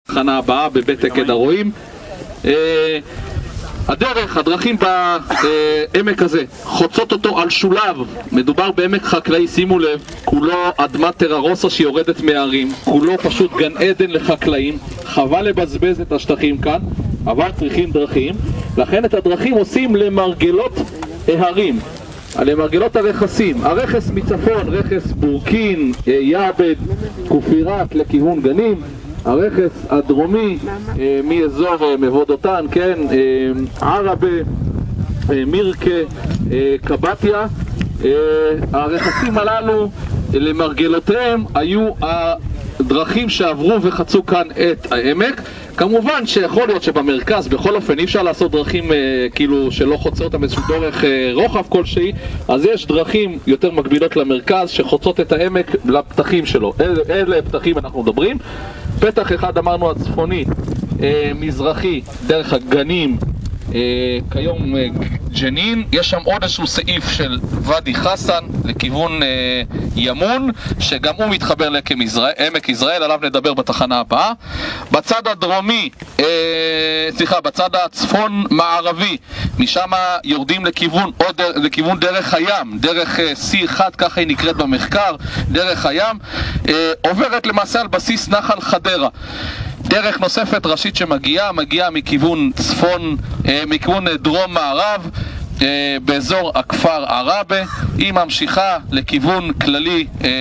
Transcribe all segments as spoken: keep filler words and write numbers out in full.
בתחנה הבאה בבית עקד הרועים. הדרך, הדרכים בעמק הזה חוצות אותו על שולב. מדובר בעמק חקלאי, שימו לב, כולו אדמת טררוסה שיורדת מהערים, כולו פשוט גן עדן לחקלאים. חבל לבזבז את השטחים כאן, אבל צריכים דרכים, לכן את הדרכים עושים למרגלות ההרים, למרגלות הרכסים. הרכס מצפון, רכס בורקין, יעבד, כופירת לכיוון גנים. הרכס הדרומי מאזור מבודותן, כן, ערבה, מירקה, קבטיה. הרכסים הללו למרגלותיהם היו הדרכים שעברו וחצו כאן את העמק. כמובן שיכול להיות שבמרכז בכל אופן אי אפשר לעשות דרכים כאילו שלא חוצה אותם איזשהו דרך רוחב כלשהי, אז יש דרכים יותר מקבילות למרכז שחוצות את העמק לפתחים שלו. אלה, אלה פתחים אנחנו מדברים. פתח אחד אמרנו הצפוני, אה, מזרחי, דרך הגנים, אה, כיום אה, ג'נין. יש שם עוד איזשהו סעיף של ואדי חסן לכיוון אה, ימון, שגם הוא מתחבר לעמק ישראל, ישראל, עליו נדבר בתחנה הבאה. בצד הדרומי, אה, סליחה, בצד הצפון מערבי, משם יורדים לכיוון, עוד דר, לכיוון דרך הים, דרך אה, סי אחד, ככה היא נקראת במחקר, דרך הים, אה, עוברת למעשה על בסיס נחל חדרה. דרך נוספת ראשית שמגיעה, מגיעה מכיוון צפון, אה, מכיוון דרום מערב, אה, באזור הכפר ערבה. היא ממשיכה לכיוון כללי, אה,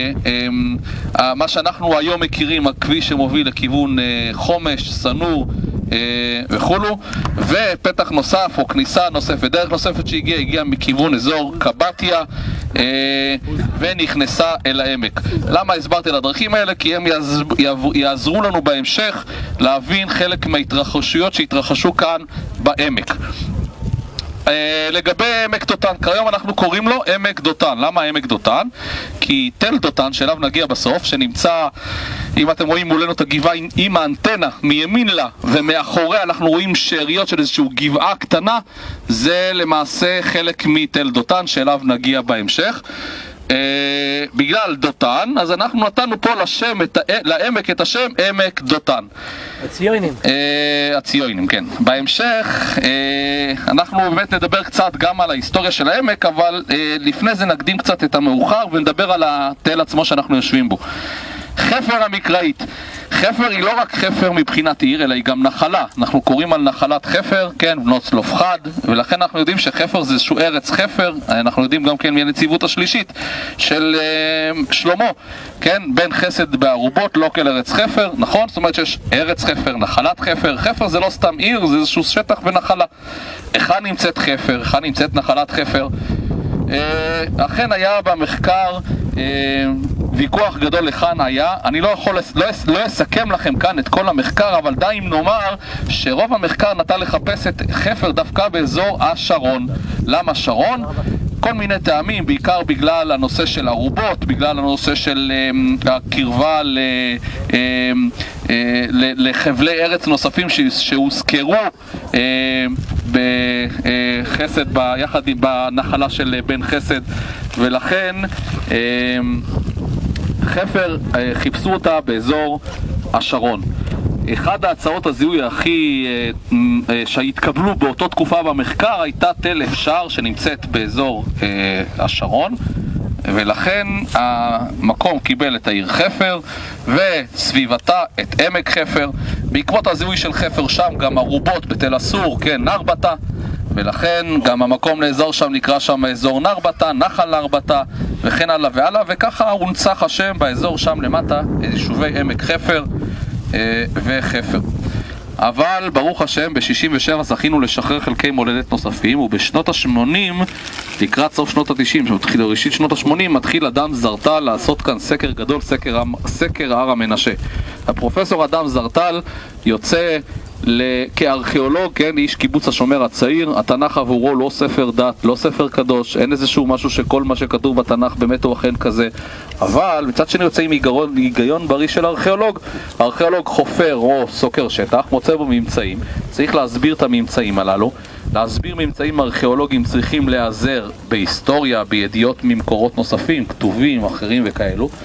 אה, מה שאנחנו היום מכירים, הכביש שמוביל לכיוון אה, חומש, סנור אה, וכולו. ופתח נוסף או כניסה נוספת, דרך נוספת שהגיעה, הגיעה מכיוון אזור קבטיה אה, ונכנסה אל העמק. למה הסברתי על הדרכים האלה? כי הם יעז, יעזרו לנו בהמשך להבין חלק מההתרחשויות שהתרחשו כאן בעמק. Uh, לגבי עמק דותן, כיום אנחנו קוראים לו עמק דותן. למה עמק דותן? כי תל דותן, שאליו נגיע בסוף, שנמצא, אם אתם רואים מולנו את הגבעה עם האנטנה, מימין לה ומאחוריה אנחנו רואים שאריות של איזושהי גבעה קטנה, זה למעשה חלק מתל דותן, שאליו נגיע בהמשך. Uh, בגלל דותן, אז אנחנו נתנו פה לשם, את, לעמק את השם עמק דותן. הציונים. Uh, הציונים, כן. בהמשך uh, אנחנו באמת נדבר קצת גם על ההיסטוריה של העמק, אבל uh, לפני זה נקדים קצת את המאוחר ונדבר על התל עצמו שאנחנו יושבים בו. חפר המקראית. חפר היא לא רק חפר מבחינת עיר, אלא היא גם נחלה. אנחנו קוראים על נחלת חפר, כן, בנות צלופחד, ולכן אנחנו יודעים שחפר זה איזשהו ארץ חפר. אנחנו יודעים גם כן מהנציבות השלישית של uh, שלמה, כן, בין חסד בערובות, לא כל ארץ חפר, נכון? זאת אומרת שיש ארץ חפר, נחלת חפר. חפר זה לא סתם עיר, זה איזשהו שטח ונחלה. היכן נמצאת חפר? היכן נמצאת נחלת חפר? Uh, אכן היה במחקר uh, ויכוח גדול לכאן היה. אני לא יכול, לא, לא אסכם לכם כאן את כל המחקר, אבל די אם נאמר שרוב המחקר נטה לחפש את חפר דווקא באזור השרון. למה שרון? כל מיני טעמים, בעיקר בגלל הנושא של ערובות, בגלל הנושא של um, הקרבה ל, um, uh, לחבלי ארץ נוספים שהוזכרו uh, בחסד, ביחד בנחלה של בן חסד, ולכן uh, חפר uh, חיפשו אותה באזור השרון. אחד ההצעות הזיהוי הכי uh, uh, שהתקבלו באותו תקופה במחקר הייתה תל אפשר שנמצאת באזור uh, השרון, ולכן המקום קיבל את העיר חפר וסביבתה את עמק חפר. בעקבות הזיהוי של חפר שם גם ערובות בתל אסור, כן, נרבתה, ולכן גם המקום לאזור שם נקרא שם אזור נרבתה, נחל נרבתה וכן הלאה והלאה, וככה הונצח השם באזור שם למטה, יישובי עמק חפר אה, וחפר. אבל ברוך השם ב-שישים ושבע זכינו לשחרר חלקי מולדת נוספים, ובשנות ה-שמונים, לקראת סוף שנות ה-תשעים, שמתחיל לראשית שנות ה-שמונים, מתחיל אדם זרטל לעשות כאן סקר גדול, סקר, סקר הר המנשה. הפרופסור אדם זרטל יוצא כארכיאולוג, כן, איש קיבוץ השומר הצעיר. התנ"ך עבורו לא ספר דת, לא ספר קדוש, אין איזשהו משהו שכל מה שכתוב בתנ"ך באמת הוא אכן כזה, אבל מצד שני יוצא עם היגיון, היגיון בריא של ארכיאולוג. הארכיאולוג חופר או סוקר שטח, מוצא בו ממצאים, צריך להסביר את הממצאים הללו. להסביר ממצאים ארכיאולוגיים צריכים להיעזר בהיסטוריה, בידיעות ממקורות נוספים, כתובים, אחרים וכאלו.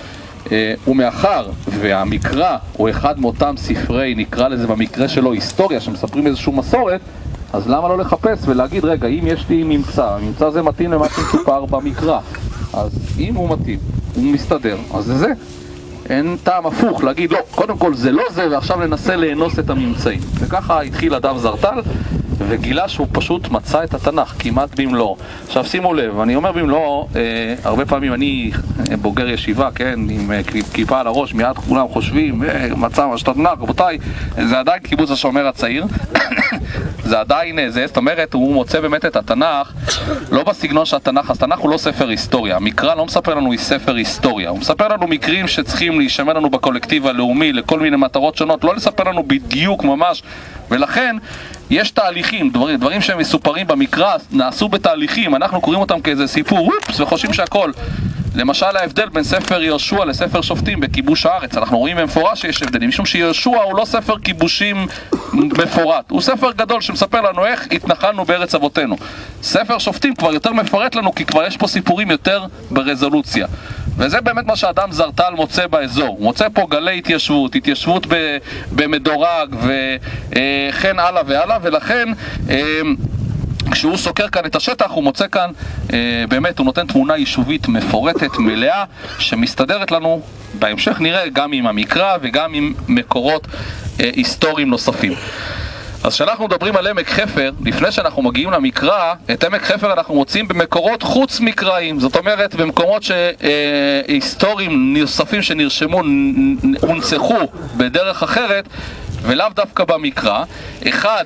ומאחר והמקרא הוא אחד מאותם ספרי, נקרא לזה במקרה שלו היסטוריה, שמספרים איזושהי מסורת, אז למה לא לחפש ולהגיד, רגע, אם יש לי ממצא, הממצא הזה מתאים למה שמסופר במקרא, אז אם הוא מתאים, הוא מסתדר, אז זה זה. אין טעם הפוך להגיד, לא, קודם כל זה לא זה, ועכשיו ננסה לאנוס את הממצאים. וככה התחיל אדם זרטל, וגילה שהוא פשוט מצא את התנ"ך, כמעט במלואו. עכשיו שימו לב, אני אומר במלואו, אה, הרבה פעמים אני בוגר ישיבה, כן, עם אה, כיפה על הראש, מיד כולם חושבים, אה, מצא מה שתתנ"ך, רבותיי, זה עדיין קיבוץ השומר הצעיר, זה עדיין, זה, זאת אומרת, הוא מוצא באמת את התנ"ך, לא בסגנון של התנ"ך, אז תנ"ך הוא לא ספר היסטוריה, המקרא לא מספר לנו היא ספר היסטוריה, הוא מספר לנו מקרים שצריכים להישמר לנו בקולקטיב הלאומי, לכל מיני מטרות שונות, לא לספר לנו בדיוק ממש, ולכן יש תהליכים, דברים, דברים שהם מסופרים במקרא נעשו בתהליכים, אנחנו קוראים אותם כאיזה סיפור, אופס, וחושבים שהכל. למשל ההבדל בין ספר יהושע לספר שופטים בכיבוש הארץ, אנחנו רואים במפורש שיש הבדלים, משום שיהושע הוא לא ספר כיבושים מפורט, הוא ספר גדול שמספר לנו איך התנחלנו בארץ אבותינו. ספר שופטים כבר יותר מפרט לנו, כי כבר יש פה סיפורים יותר ברזולוציה. וזה באמת מה שאדם זרטל מוצא באזור, הוא מוצא פה גלי התיישבות, התיישבות במדורג וכן הלאה והלאה, ולכן כשהוא סוקר כאן את השטח הוא מוצא כאן, באמת הוא נותן תמונה יישובית מפורטת, מלאה, שמסתדרת לנו, בהמשך נראה, גם עם המקרא וגם עם מקורות היסטוריים נוספים. אז כשאנחנו מדברים על עמק חפר, לפני שאנחנו מגיעים למקרא, את עמק חפר אנחנו מוצאים במקורות חוץ מקראיים, זאת אומרת במקומות היסטוריים נוספים שנרשמו, הונצחו בדרך אחרת, ולאו דווקא במקרא. אחד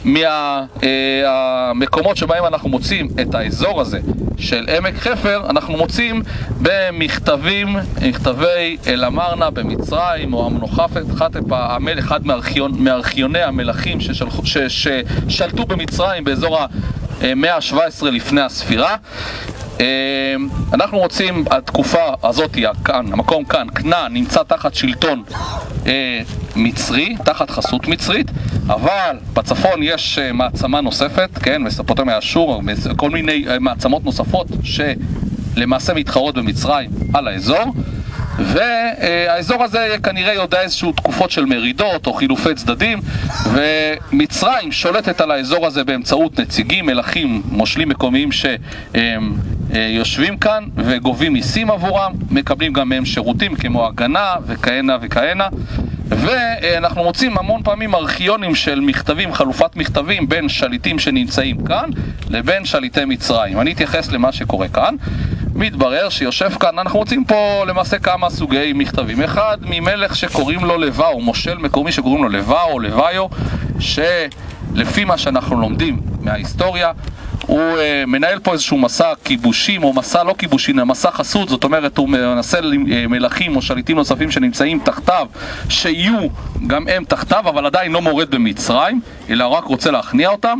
מהמקומות שבהם אנחנו מוצאים את האזור הזה של עמק חפר, אנחנו מוצאים במכתבים, מכתבי אל-אמרנה במצרים, או המנוחפת, אחד מארכיוני המלכים ששלטו במצרים באזור המאה ה-שבע עשרה לפני הספירה. אנחנו רוצים, התקופה הזאת, כאן, המקום כאן, כנען, נמצא תחת שלטון מצרי, תחת חסות מצרית, אבל בצפון יש מעצמה נוספת, כן, מסופוטמיה, אשור, כל מיני מעצמות נוספות שלמעשה מתחרות במצרים על האזור, והאזור הזה כנראה יודע איזשהו תקופות של מרידות או חילופי צדדים, ומצרים שולטת על האזור הזה באמצעות נציגים, מלכים, מושלים מקומיים שיושבים כאן וגובים מיסים עבורם, מקבלים גם מהם שירותים כמו הגנה וכהנה וכהנה. ואנחנו מוצאים המון פעמים ארכיונים של מכתבים, חלופת מכתבים בין שליטים שנמצאים כאן לבין שליטי מצרים. אני אתייחס למה שקורה כאן. מתברר שיושב כאן, אנחנו מוצאים פה למעשה כמה סוגי מכתבים. אחד ממלך שקוראים לו לבאו, מושל מקומי שקוראים לו לבאו או לוויו, שלפי מה שאנחנו לומדים מההיסטוריה, הוא uh, מנהל פה איזשהו מסע כיבושים, או מסע לא כיבושים, מסע חסות, זאת אומרת הוא מנסה מלכים או שליטים נוספים שנמצאים תחתיו, שיהיו גם הם תחתיו, אבל עדיין לא מורד במצרים, אלא רק רוצה להכניע אותם.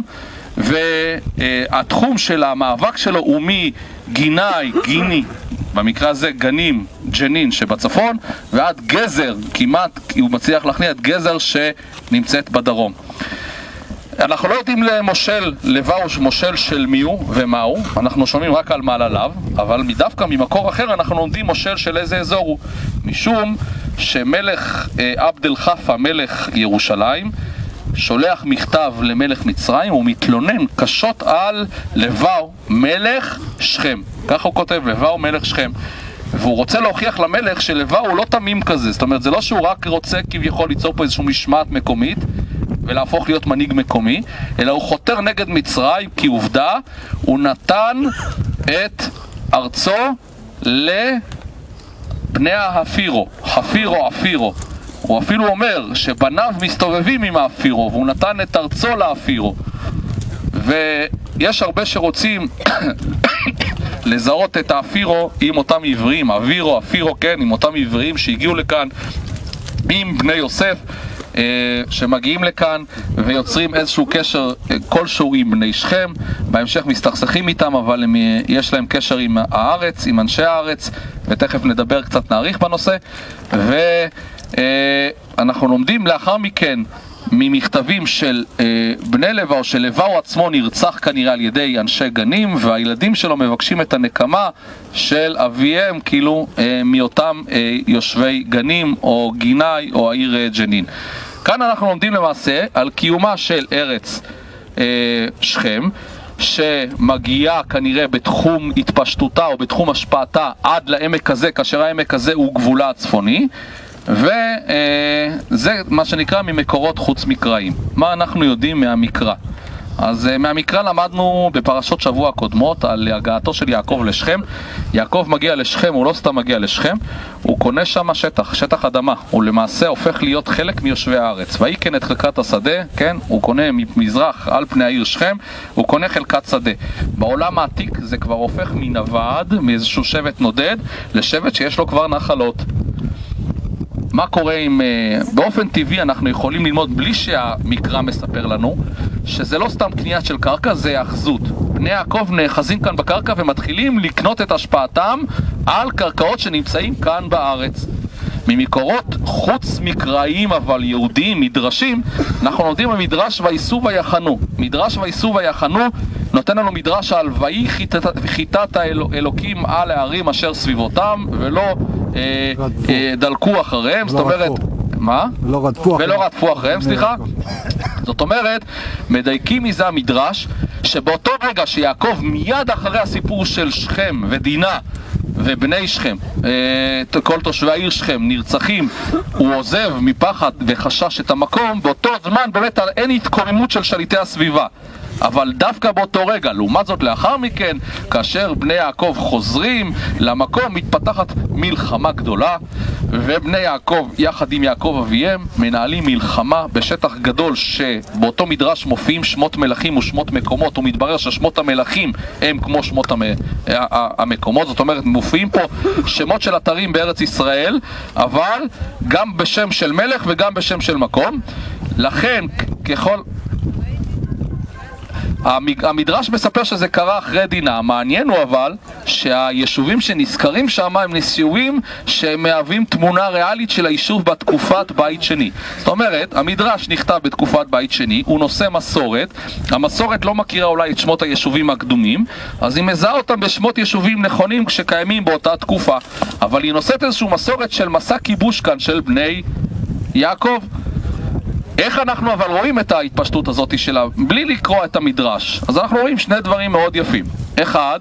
והתחום של המאבק שלו הוא מגינאי, גיני, במקרה הזה גנים, ג'נין שבצפון, ועד גזר, כמעט הוא מצליח להכניע את גזר שנמצאת בדרום. אנחנו לא יודעים למושל לבאו, מושל של מי הוא ומה הוא, אנחנו שומעים רק על מעלליו, אבל דווקא ממקור אחר אנחנו לומדים מושל של איזה אזור הוא, משום שמלך עבד אל חפה, מלך ירושלים, שולח מכתב למלך מצרים, הוא מתלונן קשות על לבאו, מלך שכם. כך הוא כותב, לבאו מלך שכם. והוא רוצה להוכיח למלך שלבאו הוא לא תמים כזה, זאת אומרת זה לא שהוא רק רוצה כביכול ליצור פה איזושהי משמעת מקומית ולהפוך להיות מנהיג מקומי, אלא הוא חותר נגד מצרים, כי עובדה הוא נתן את ארצו לבני האפירו, חפירו אפירו. הוא אפילו אומר שבניו מסתובבים עם האפירו, והוא נתן את ארצו לאפירו. ויש הרבה שרוצים לזהות את האפירו עם אותם עבריים, אווירו, אפירו, כן, עם אותם עבריים שהגיעו לכאן עם בני יוסף, שמגיעים לכאן ויוצרים איזשהו קשר כלשהו עם בני שכם, בהמשך מסתכסכים איתם, אבל הם, יש להם קשר עם הארץ, עם אנשי הארץ, ותכף נדבר קצת, נאריך בנושא. ואנחנו לומדים לאחר מכן ממכתבים של אה, בני לוי, או של לוי עצמו נרצח כנראה על ידי אנשי גנים, והילדים שלו מבקשים את הנקמה של אביהם, כאילו אה, מאותם אה, יושבי גנים או גיני או העיר אה, ג'נין. כאן אנחנו לומדים למעשה על קיומה של ארץ אה, שכם, שמגיעה כנראה בתחום התפשטותה או בתחום השפעתה עד לעמק הזה, כאשר העמק הזה הוא גבולה הצפוני, וזה מה שנקרא ממקורות חוץ מקראיים. מה אנחנו יודעים מהמקרא? אז מהמקרא למדנו בפרשות שבוע הקודמות על הגעתו של יעקב לשכם. יעקב מגיע לשכם, הוא לא סתם מגיע לשכם, הוא קונה שם שטח, שטח אדמה. הוא למעשה הופך להיות חלק מיושבי הארץ. ויקן את חלקת השדה, כן? הוא קונה מזרח על פני העיר שכם, הוא קונה חלקת שדה. בעולם העתיק זה כבר הופך מנווד, מאיזשהו שבט נודד, לשבט שיש לו כבר נחלות. מה קורה עם... באופן טבעי אנחנו יכולים ללמוד בלי שהמקרא מספר לנו שזה לא סתם קנייה של קרקע, זה האחזות. בני יעקב נאחזים כאן בקרקע ומתחילים לקנות את השפעתם על קרקעות שנמצאים כאן בארץ. ממקורות חוץ מקראיים אבל יהודיים, מדרשים, אנחנו לומדים במדרש וייסעו ויחנו. מדרש וייסעו ויחנו נותן לנו מדרש על ויהי חיטת האלוקים על הערים אשר סביבותם ולא אה, אה, דלקו אחריהם, זאת אומרת, מה? ולא רדפו אחריהם. ולא רדפו אחריהם, סליחה. זאת אומרת, מדייקים מזה המדרש שבאותו רגע שיעקב מיד אחרי הסיפור של שכם ודינה ובני שכם, כל תושבי העיר שכם נרצחים, הוא עוזב מפחד וחשש את המקום, באותו זמן באמת אין התקוממות של שליטי הסביבה. אבל דווקא באותו רגע, לעומת זאת לאחר מכן, כאשר בני יעקב חוזרים למקום, מתפתחת מלחמה גדולה, ובני יעקב יחד עם יעקב אביהם מנהלים מלחמה בשטח גדול, שבאותו מדרש מופיעים שמות מלכים ושמות מקומות, ומתברר ששמות המלכים הם כמו שמות המקומות. זאת אומרת, מופיעים פה שמות של אתרים בארץ ישראל, אבל גם בשם של מלך וגם בשם של מקום. לכן ככל... המדרש מספר שזה קרה אחרי דינה. המעניין הוא אבל שהיישובים שנזכרים שם הם יישובים שמהווים תמונה ריאלית של היישוב בתקופת בית שני. זאת אומרת, המדרש נכתב בתקופת בית שני, הוא נושא מסורת, המסורת לא מכירה אולי את שמות היישובים הקדומים, אז היא מזהה אותם בשמות יישובים נכונים שקיימים באותה תקופה, אבל היא נושאת איזושהי מסורת של מסע כיבוש כאן של בני יעקב. איך אנחנו אבל רואים את ההתפשטות הזאת שלה בלי לקרוא את המדרש? אז אנחנו רואים שני דברים מאוד יפים. אחד,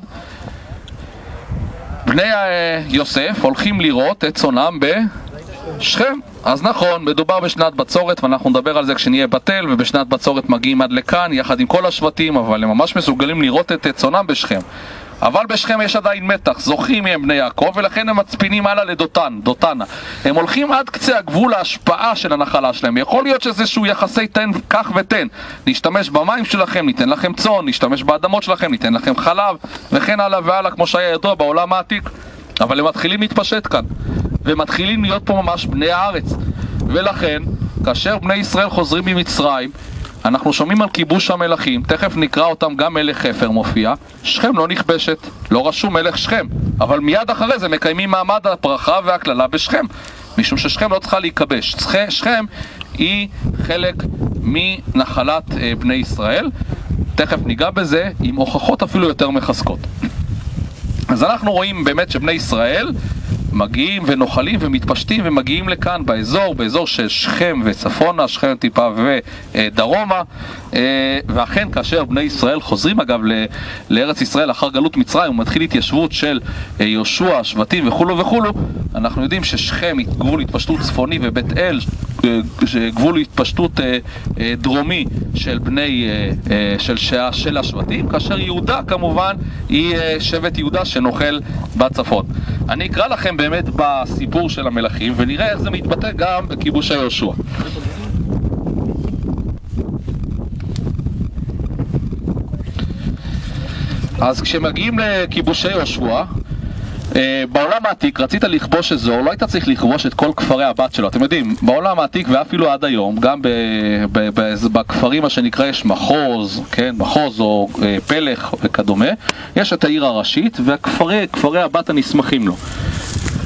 בני יוסף הולכים לראות את צונם בשכם. אז נכון, מדובר בשנת בצורת, ואנחנו נדבר על זה כשנהיה בתל, ובשנת בצורת מגיעים עד לכאן יחד עם כל השבטים, אבל הם ממש מסוגלים לראות את צונם בשכם. אבל בשכם יש עדיין מתח, זוכים מהם בני יעקב, ולכן הם מצפינים הלאה לדותן, דותנה. הם הולכים עד קצה הגבול ההשפעה של הנחלה שלהם. יכול להיות שזה שהוא יחסי תן כך ותן. נשתמש במים שלכם, ניתן לכם צאן, נשתמש באדמות שלכם, ניתן לכם חלב, וכן הלאה והלאה, כמו שהיה ידוע בעולם העתיק. אבל הם מתחילים להתפשט כאן, ומתחילים להיות פה ממש בני הארץ. ולכן, כאשר בני ישראל חוזרים ממצרים, אנחנו שומעים על כיבוש המלכים, תכף נקרא אותם, גם מלך חפר מופיע, שכם לא נכבשת, לא רשום מלך שכם, אבל מיד אחרי זה מקיימים מעמד הברכה והכללה בשכם, משום ששכם לא צריכה להיכבש. שכם היא חלק מנחלת בני ישראל, תכף ניגע בזה עם הוכחות אפילו יותר מחזקות. אז אנחנו רואים באמת שבני ישראל מגיעים ונוחלים ומתפשטים ומגיעים לכאן באזור, באזור של שכם וצפונה, שכם טיפה ודרומה. ואכן כאשר בני ישראל חוזרים אגב לארץ ישראל אחר גלות מצרים ומתחיל התיישבות של יהושע, שבטים וכולו וכולו, אנחנו יודעים ששכם היא גבול התפשטות צפוני ובית אל גבול התפשטות דרומי של בני של שעה של השבטים, כאשר יהודה כמובן היא שבט יהודה שנוחל בצפון. אני אקרא לכם באמת בסיפור של המלכים ונראה איך זה מתבטא גם בכיבוש יהושע. אז כשמגיעים לכיבושי יהושע, בעולם העתיק רצית לכבוש אזור, לא היית צריך לכבוש את כל כפרי הבת שלו. אתם יודעים, בעולם העתיק ואפילו עד היום, גם בכפרים מה שנקרא יש מחוז, כן, מחוז או פלך וכדומה, יש את העיר הראשית וכפרי כפרי הבת הנסמכים לו.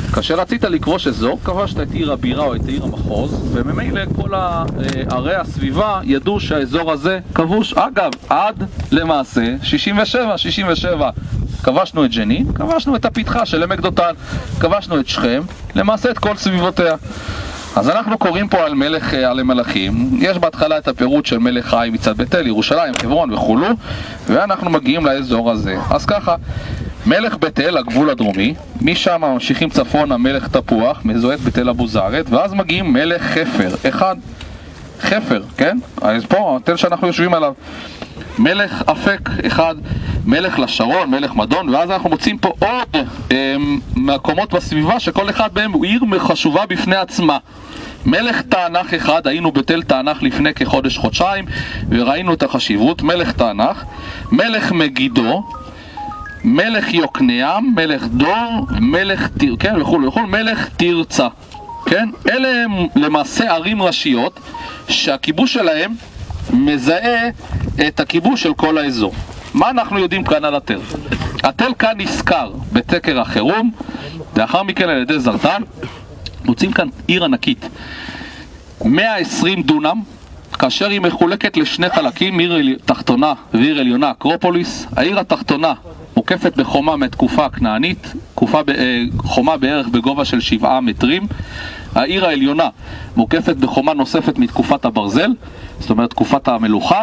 כאשר רצית לכבוש אזור, כבשת את עיר הבירה או את עיר המחוז, וממילא כל ערי הסביבה ידעו שהאזור הזה כבוש. אגב, עד למעשה שישים ושבע, שישים ושבע כבשנו את ג'נין, כבשנו את הפתחה של עמק דותן, כבשנו את שכם, למעשה את כל סביבותיה. אז אנחנו קוראים פה על מלך, על המלכים. יש בהתחלה את הפירוט של מלך חי מצד בית אל, ירושלים, חברון וכולו, ואנחנו מגיעים לאזור הזה. אז ככה, מלך בית אל, הגבול הדרומי, משם ממשיכים צפון המלך תפוח, מזוהה את בית אל אבו זערת, ואז מגיעים מלך חפר, אחד, חפר, כן? אז פה, התל שאנחנו יושבים עליו. מלך אפק, אחד, מלך לשרון, מלך מדון, ואז אנחנו מוצאים פה עוד אה, מקומות בסביבה שכל אחד מהם הוא עיר חשובה בפני עצמה. מלך תענך אחד, היינו בתל תענך לפני כחודש חודשיים וראינו את החשיבות. מלך תענך, מלך מגידו, מלך יוקנעם, מלך דור, מלך תיר, כן, וכו' וכו', מלך תרצה, כן? אלה הם למעשה ערים ראשיות שהכיבוש שלהם מזהה את הכיבוש של כל האזור. מה אנחנו יודעים כאן על התל? התל כאן נזכר בתקר החירום, לאחר מכן על ידי זרטן. מוצאים כאן עיר ענקית, מאה ועשרים דונם, כאשר היא מחולקת לשני חלקים, עיר תחתונה ועיר עליונה, אקרופוליס. העיר התחתונה מוקפת בחומה מתקופה הכנענית, חומה בערך בגובה של שבעה מטרים. העיר העליונה מוקפת בחומה נוספת מתקופת הברזל, זאת אומרת תקופת המלוכה.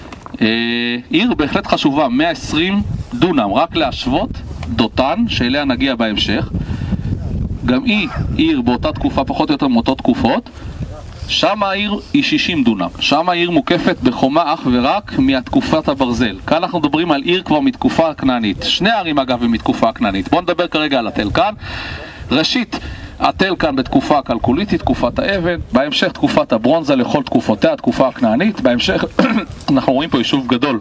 עיר בהחלט חשובה, מאה ועשרים דונם, רק להשוות דותן, שאליה נגיע בהמשך. גם היא עיר באותה תקופה, פחות או יותר מאותו תקופות. שם העיר היא שישים דונם, שם העיר מוקפת בחומה אך ורק מתקופת הברזל. כאן אנחנו מדברים על עיר כבר מתקופה הכנענית. שני הערים אגב הם מתקופה הכנענית. בואו נדבר כרגע על התל כאן. ראשית, התל כאן בתקופה הכלכוליתית, תקופת האבן, בהמשך תקופת הברונזה לכל תקופותיה, תקופה הכנענית. בהמשך אנחנו רואים פה יישוב גדול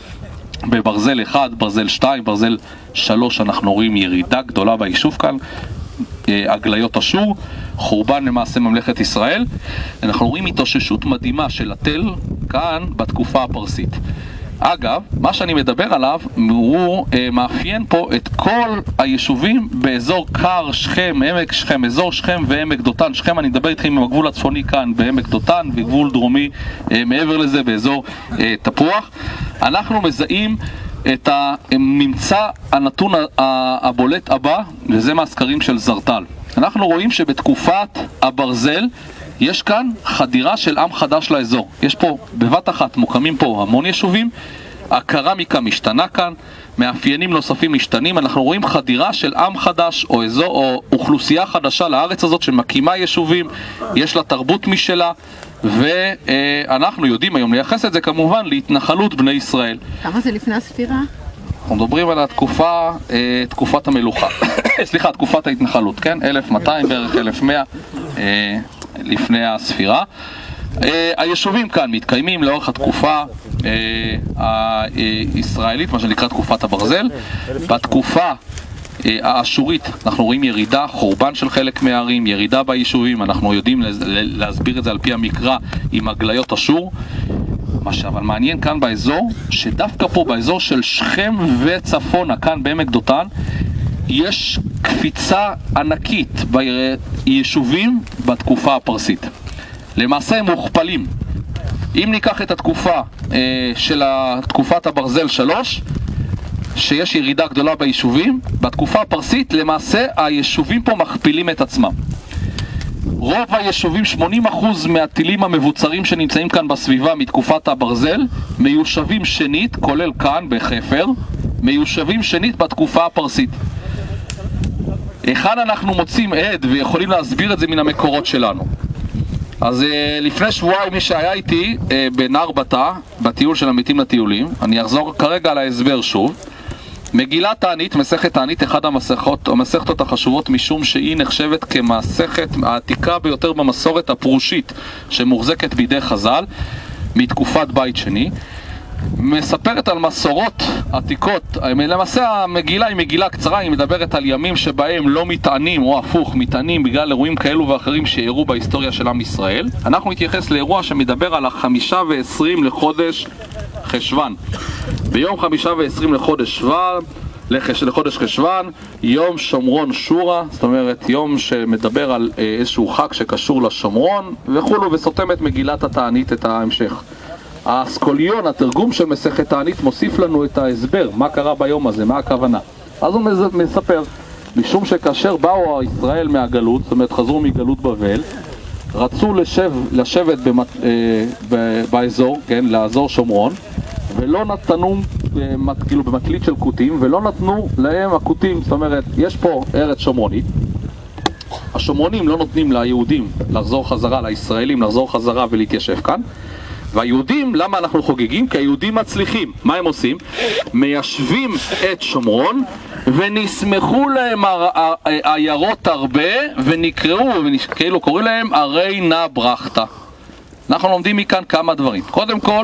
בברזל אחד, ברזל שתיים, ברזל שלוש, אנחנו רואים ירידה גדולה ביישוב כאן, הגליות אשור, חורבן למעשה ממלכת ישראל. אנחנו רואים התאוששות מדהימה של התל כאן בתקופה הפרסית. אגב, מה שאני מדבר עליו הוא אה, מאפיין פה את כל היישובים באזור קר, שכם, עמק שכם, אזור שכם ועמק דותן. שכם, אני מדבר איתכם עם הגבול הצפוני כאן בעמק דותן, וגבול דרומי אה, מעבר לזה באזור אה, תפוח. אנחנו מזהים את הממצא הנתון הבולט הבא, וזה מהסקרים של זרטל. אנחנו רואים שבתקופת הברזל יש כאן חדירה של עם חדש לאזור. יש פה בבת אחת מוקמים פה המון יישובים, הקרמיקה משתנה כאן, מאפיינים נוספים משתנים. אנחנו רואים חדירה של עם חדש או אזור או אוכלוסייה חדשה לארץ הזאת שמקימה יישובים, יש לה תרבות משלה, ואנחנו יודעים היום לייחס את זה כמובן להתנחלות בני ישראל. כמה זה לפני הספירה? אנחנו מדברים על התקופה, תקופת המלוכה, סליחה, תקופת ההתנחלות, כן? אלף ומאתיים בערך, אלף ומאה לפני הספירה. היישובים כאן מתקיימים לאורך התקופה הישראלית, מה שנקרא תקופת הברזל. בתקופה האשורית אנחנו רואים ירידה, חורבן של חלק מהערים, ירידה ביישובים. אנחנו יודעים להסביר את זה על פי המקרא עם הגליות אשור. מה שאבל מעניין כאן באזור, שדווקא פה באזור של שכם וצפונה, כאן בעמק דותן, יש קפיצה ענקית ביישובים בתקופה הפרסית. למעשה הם מוכפלים. אם ניקח את התקופה אה, של תקופת הברזל שלוש, שיש ירידה גדולה ביישובים, בתקופה הפרסית למעשה היישובים פה מכפילים את עצמם. רוב היישובים, שמונים אחוז מהטילים המבוצרים שנמצאים כאן בסביבה מתקופת הברזל, מיושבים שנית, כולל כאן בחפר, מיושבים שנית בתקופה הפרסית. היכן אנחנו מוצאים עד ויכולים להסביר את זה מן המקורות שלנו? אז לפני שבועיים מי שהיה איתי בנהר בתא, בטיול של עמיתים לטיולים, אני אחזור כרגע על ההסבר שוב. מגילת תענית, מסכת תענית, אחד המסכות, המסכתות החשובות, משום שהיא נחשבת כמסכת העתיקה ביותר במסורת הפרושית שמוחזקת בידי חז"ל מתקופת בית שני. מספרת על מסורות עתיקות. למעשה המגילה היא מגילה קצרה, היא מדברת על ימים שבהם לא מתענים, או הפוך, מתענים בגלל אירועים כאלו ואחרים שאירעו בהיסטוריה של עם ישראל. אנחנו נתייחס לאירוע שמדבר על החמישה ועשרים לחודש חשוון. ביום חמישה ועשרים לחודש שבט, לחודש חשוון, יום שומרון שורה, זאת אומרת יום שמדבר על איזשהו חג שקשור לשומרון וכולו, וסותם את מגילת התענית את ההמשך. האסכוליון, התרגום של מסכת תענית, מוסיף לנו את ההסבר, מה קרה ביום הזה, מה הכוונה. אז הוא מספר, משום שכאשר באו ישראל מהגלות, זאת אומרת חזרו מגלות בבל, רצו לשב, לשבת במת, אה, ב, באזור, כן, לאזור שומרון, ולא נתנו, במת, כאילו במקליט של כותים, ולא נתנו להם הכותים, זאת אומרת, יש פה ארץ שומרונית, השומרונים לא נותנים ליהודים לחזור חזרה, לישראלים לחזור חזרה ולהתיישב כאן, והיהודים, למה אנחנו חוגגים? כי היהודים מצליחים. מה הם עושים? מיישבים את שומרון ונסמכו להם עיירות הרבה ונקראו, כאילו קוראים להם ערי נא ברכתא. אנחנו לומדים מכאן כמה דברים. קודם כל,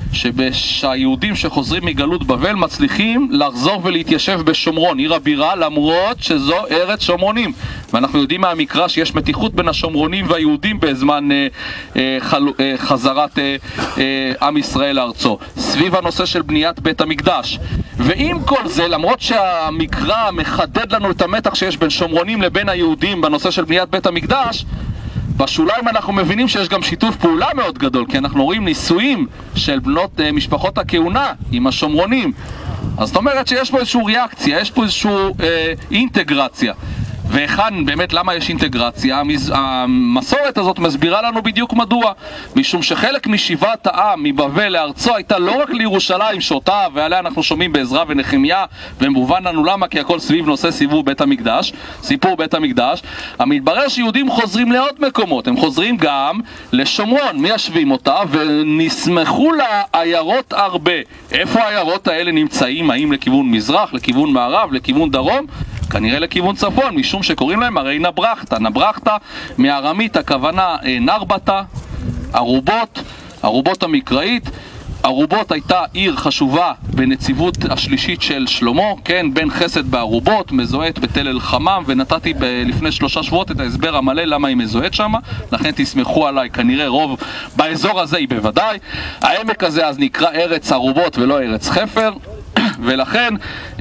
שהיהודים שחוזרים מגלות בבל מצליחים לחזור ולהתיישב בשומרון, עיר הבירה, למרות שזו ארץ שומרונים. ואנחנו יודעים מהמקרא שיש מתיחות בין השומרונים והיהודים בזמן אה, אה, חל, אה, חזרת אה, אה, עם ישראל לארצו, סביב הנושא של בניית בית המקדש. ועם כל זה, למרות שהמקרא מחדד לנו את המתח שיש בין שומרונים לבין היהודים בנושא של בניית בית המקדש, בשוליים אנחנו מבינים שיש גם שיתוף פעולה מאוד גדול, כי אנחנו רואים ניסויים של בנות uh, משפחות הכהונה עם השומרונים. אז זאת אומרת שיש פה איזושהי ריאקציה, יש פה איזושהי uh, אינטגרציה. וכאן באמת למה יש אינטגרציה? המסורת הזאת מסבירה לנו בדיוק מדוע. משום שחלק משיבת העם מבבל לארצו הייתה לא רק לירושלים שאותה ועליה אנחנו שומעים בעזרא ונחמיה, ומובן לנו למה, כי הכל סביב נושא סיבוב בית המקדש, סיפור בית המקדש. המתברר שיהודים חוזרים לעוד מקומות, הם חוזרים גם לשומרון, מיישבים אותה ונסמכו לעיירות הרבה. איפה העיירות האלה נמצאים? האם לכיוון מזרח, לכיוון מערב, לכיוון דרום? כנראה לכיוון צפון, משום שקוראים להם הרי נא ברכתא. נא ברכתא מארמית הכוונה נרבתא, ערובות, ערובות המקראית. ערובות הייתה עיר חשובה בנציבות השלישית של שלמה, כן, בין חסד בערובות, מזוהת בתל אל חמם, ונתתי ב- לפני שלושה שבועות את ההסבר המלא למה היא מזוהת שם, לכן תסמכו עליי, כנראה רוב באזור הזה היא בוודאי. העמק הזה אז נקרא ארץ ערובות ולא ארץ חפר, ולכן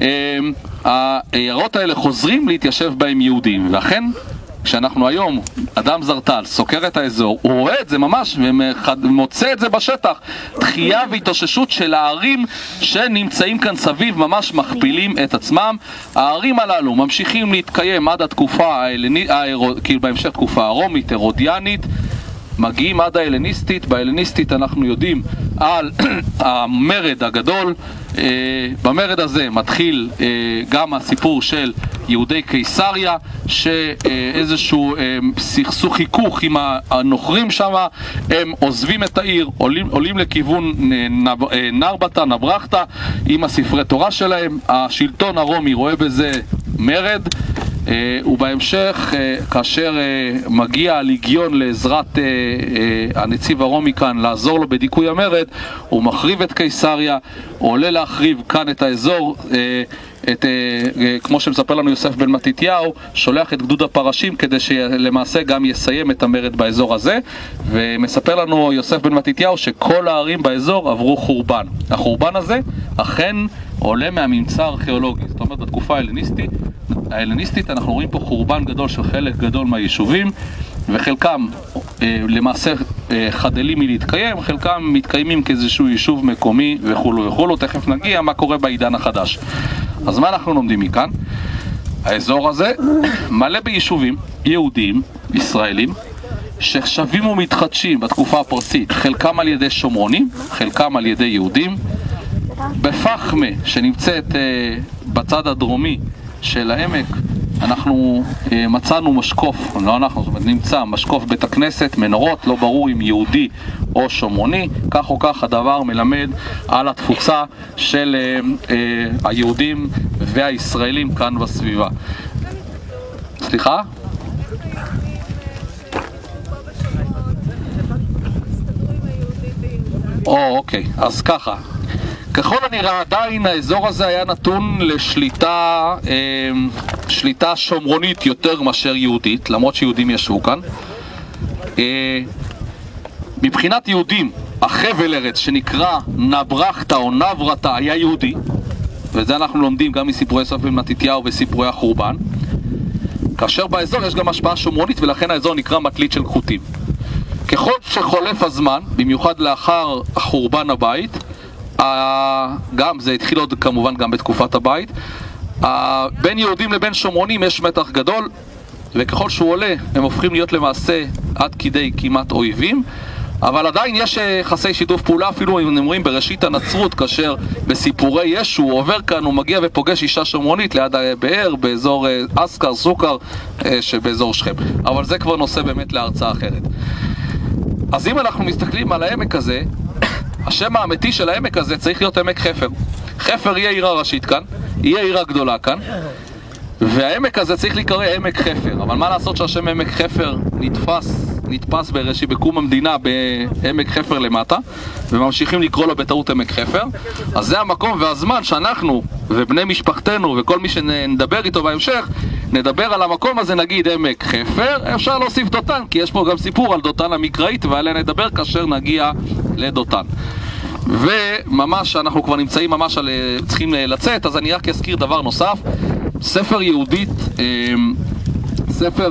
העיירות האלה חוזרים להתיישב בהם יהודים. ואכן כשאנחנו היום, אדם זרטל סוקר את האזור, הוא רואה את זה ממש ומוצא את זה בשטח. תחייה והתאוששות של הערים שנמצאים כאן סביב ממש מכפילים את עצמם. הערים הללו ממשיכים להתקיים עד התקופה ההלנית, כאילו בהמשך תקופה הרומית, הרודיאנית, מגיעים עד ההלניסטית. בהלניסטית אנחנו יודעים על המרד הגדול. במרד הזה מתחיל גם הסיפור של יהודי קיסריה, שאיזשהו סכסוך חיכוך עם הנוכרים שם, הם עוזבים את העיר, עולים, עולים לכיוון נרבתא, נברכתא, עם הספרי תורה שלהם. השלטון הרומי רואה בזה מרד, ובהמשך כאשר מגיע הליגיון לעזרת הנציב הרומי כאן לעזור לו בדיכוי המרד, הוא מחריב את קיסריה, עולה להחריב כאן את האזור, את, כמו שמספר לנו יוסף בן מתתיהו, שולח את גדוד הפרשים כדי שלמעשה גם יסיים את המרד באזור הזה. ומספר לנו יוסף בן מתתיהו שכל הערים באזור עברו חורבן. החורבן הזה אכן עולה מהממצא הארכיאולוגי, זאת אומרת בתקופה ההלניסטית, ההלניסטית אנחנו רואים פה חורבן גדול של חלק גדול מהיישובים, וחלקם אה, למעשה אה, חדלים מלהתקיים, חלקם מתקיימים כאיזשהו יישוב מקומי וכולו וכולו. תכף נגיע מה קורה בעידן החדש. אז מה אנחנו לומדים מכאן? האזור הזה מלא ביישובים יהודיים, ישראלים, ששבים ומתחדשים בתקופה הפרסית, חלקם על ידי שומרונים, חלקם על ידי יהודים. בפחמה שנמצאת אה, בצד הדרומי של העמק, אנחנו אה, מצאנו משקוף, לא אנחנו, זאת אומרת נמצא משקוף בית הכנסת, מנורות, לא ברור אם יהודי או שומרוני. כך או כך הדבר מלמד על התפוצה של אה, אה, היהודים והישראלים כאן בסביבה. סליחה? או, אוקיי, אז ככה. ככל הנראה עדיין האזור הזה היה נתון לשליטה אה, שליטה שומרונית יותר מאשר יהודית, למרות שיהודים ישבו כאן. אה, מבחינת יהודים, החבל ארץ שנקרא נברכתא או נברתא היה יהודי, ואת זה אנחנו לומדים גם מסיפורי סוף בן מתתיהו וסיפורי החורבן, כאשר באזור יש גם השפעה שומרונית, ולכן האזור נקרא מטלית של כחותים. ככל שחולף הזמן, במיוחד לאחר החורבן הבית, גם זה התחיל עוד כמובן גם בתקופת הבית, בין יהודים לבין שומרונים יש מתח גדול, וככל שהוא עולה הם הופכים להיות למעשה עד כדי כמעט אויבים, אבל עדיין יש יחסי שיתוף פעולה, אפילו אם נאמרים בראשית הנצרות, כאשר בסיפורי ישו הוא עובר כאן, הוא מגיע ופוגש אישה שומרונית ליד הבאר באזור אסקר, סוכר, שבאזור שכם. אבל זה כבר נושא באמת להרצאה אחרת. אז אם אנחנו מסתכלים על העמק הזה, השם האמיתי של העמק הזה צריך להיות עמק חפר. חפר יהיה עירה ראשית כאן, יהיה עירה גדולה כאן, והעמק הזה צריך להיקרא עמק חפר. אבל מה לעשות שהשם עמק חפר נתפס, נתפס בראשית בקום המדינה בעמק חפר למטה, וממשיכים לקרוא לו בטעות עמק חפר. אז זה המקום והזמן שאנחנו ובני משפחתנו וכל מי שנדבר איתו בהמשך, נדבר על המקום הזה, נגיד עמק חפר. אפשר להוסיף דותן, כי יש פה גם סיפור על דותן המקראית, ועליה נדבר כאשר נגיע לדותן. וממש אנחנו כבר נמצאים ממש על, צריכים לצאת, אז אני רק אזכיר דבר נוסף. ספר יהודית, ספר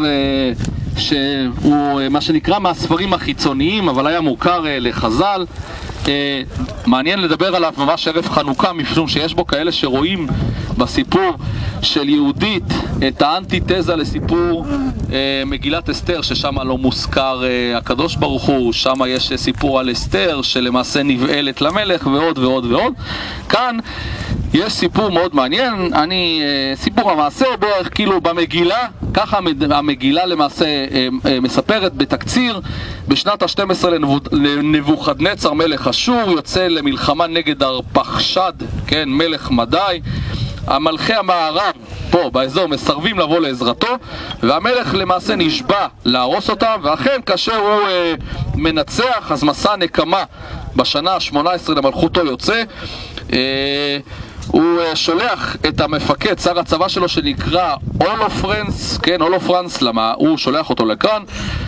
שהוא מה שנקרא מהספרים החיצוניים, אבל היה מוכר לחז"ל. מעניין לדבר עליו ממש ערב חנוכה, משום שיש בו כאלה שרואים בסיפור של יהודית את האנטיתזה לסיפור מגילת אסתר, ששם לא מוזכר הקדוש ברוך הוא, שם יש סיפור על אסתר שלמעשה נבעלת למלך ועוד ועוד ועוד. כאן יש סיפור מאוד מעניין, אני, סיפור המעשה בערך כאילו במגילה, ככה המגילה למעשה מספרת בתקציר. בשנת ה-שתים עשרה לנבוכדנצר מלך אשור יוצא למלחמה נגד ארפחשד, כן, מלך מדי. המלכי המערב פה באזור מסרבים לבוא לעזרתו, והמלך למעשה נשבע להרוס אותם, ואכן כאשר הוא אה, מנצח, אז מסע נקמה בשנה ה-שמונה עשרה למלכותו יוצא. אה, הוא שולח את המפקד, שר הצבא שלו שנקרא אולופרנס, כן, אולופרנס, למה הוא שולח אותו לכאן.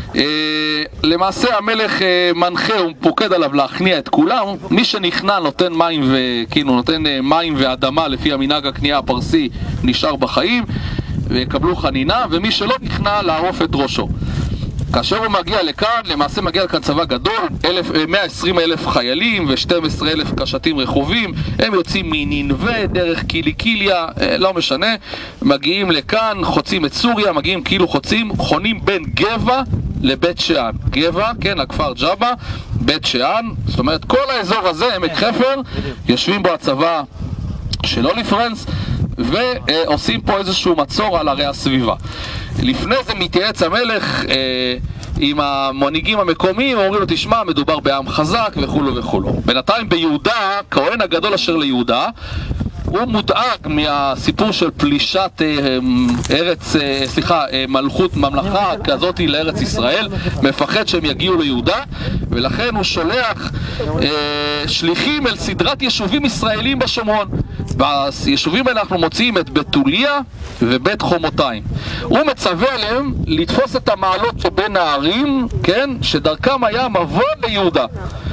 למעשה המלך מנחה, הוא פוקד עליו להכניע את כולם. מי שנכנע נותן מים וכאילו נותן מים ואדמה לפי המנהג הקנייה הפרסי, נשאר בחיים ויקבלו חנינה, ומי שלא נכנע לערוף את ראשו. כאשר הוא מגיע לכאן, למעשה מגיע לכאן צבא גדול, מאה ועשרים אלף חיילים ו-שנים עשר אלף קשתים רכובים. הם יוצאים מנינווה דרך קיליקיליה, לא משנה, מגיעים לכאן, חוצים את סוריה, מגיעים כאילו חוצים, חונים בין גבע לבית שאן. גבע, כן, הכפר ג'אבה, בית שאן, זאת אומרת כל האזור הזה, עמק חפר, יושבים בו הצבא של אוליפרנס, ועושים פה איזשהו מצור על ערי הסביבה. לפני זה מתייעץ המלך אה, עם המנהיגים המקומיים, אומרים לו, תשמע, מדובר בעם חזק וכולו וכולו. בינתיים ביהודה, כהן הגדול אשר ליהודה, הוא מודאג מהסיפור של פלישת אה, ארץ, אה, סליחה, אה, מלכות, ממלכה כזאת לארץ ישראל, מפחד שהם יגיעו ליהודה, ולכן הוא שולח אה, שליחים אל סדרת יישובים ישראלים בשומרון. ביישובים האלה אנחנו מוצאים את בתוליה ובית חומותיים. הוא מצווה עליהם לתפוס את המעלות שבין הערים, כן, שדרכם היה מבוא ליהודה,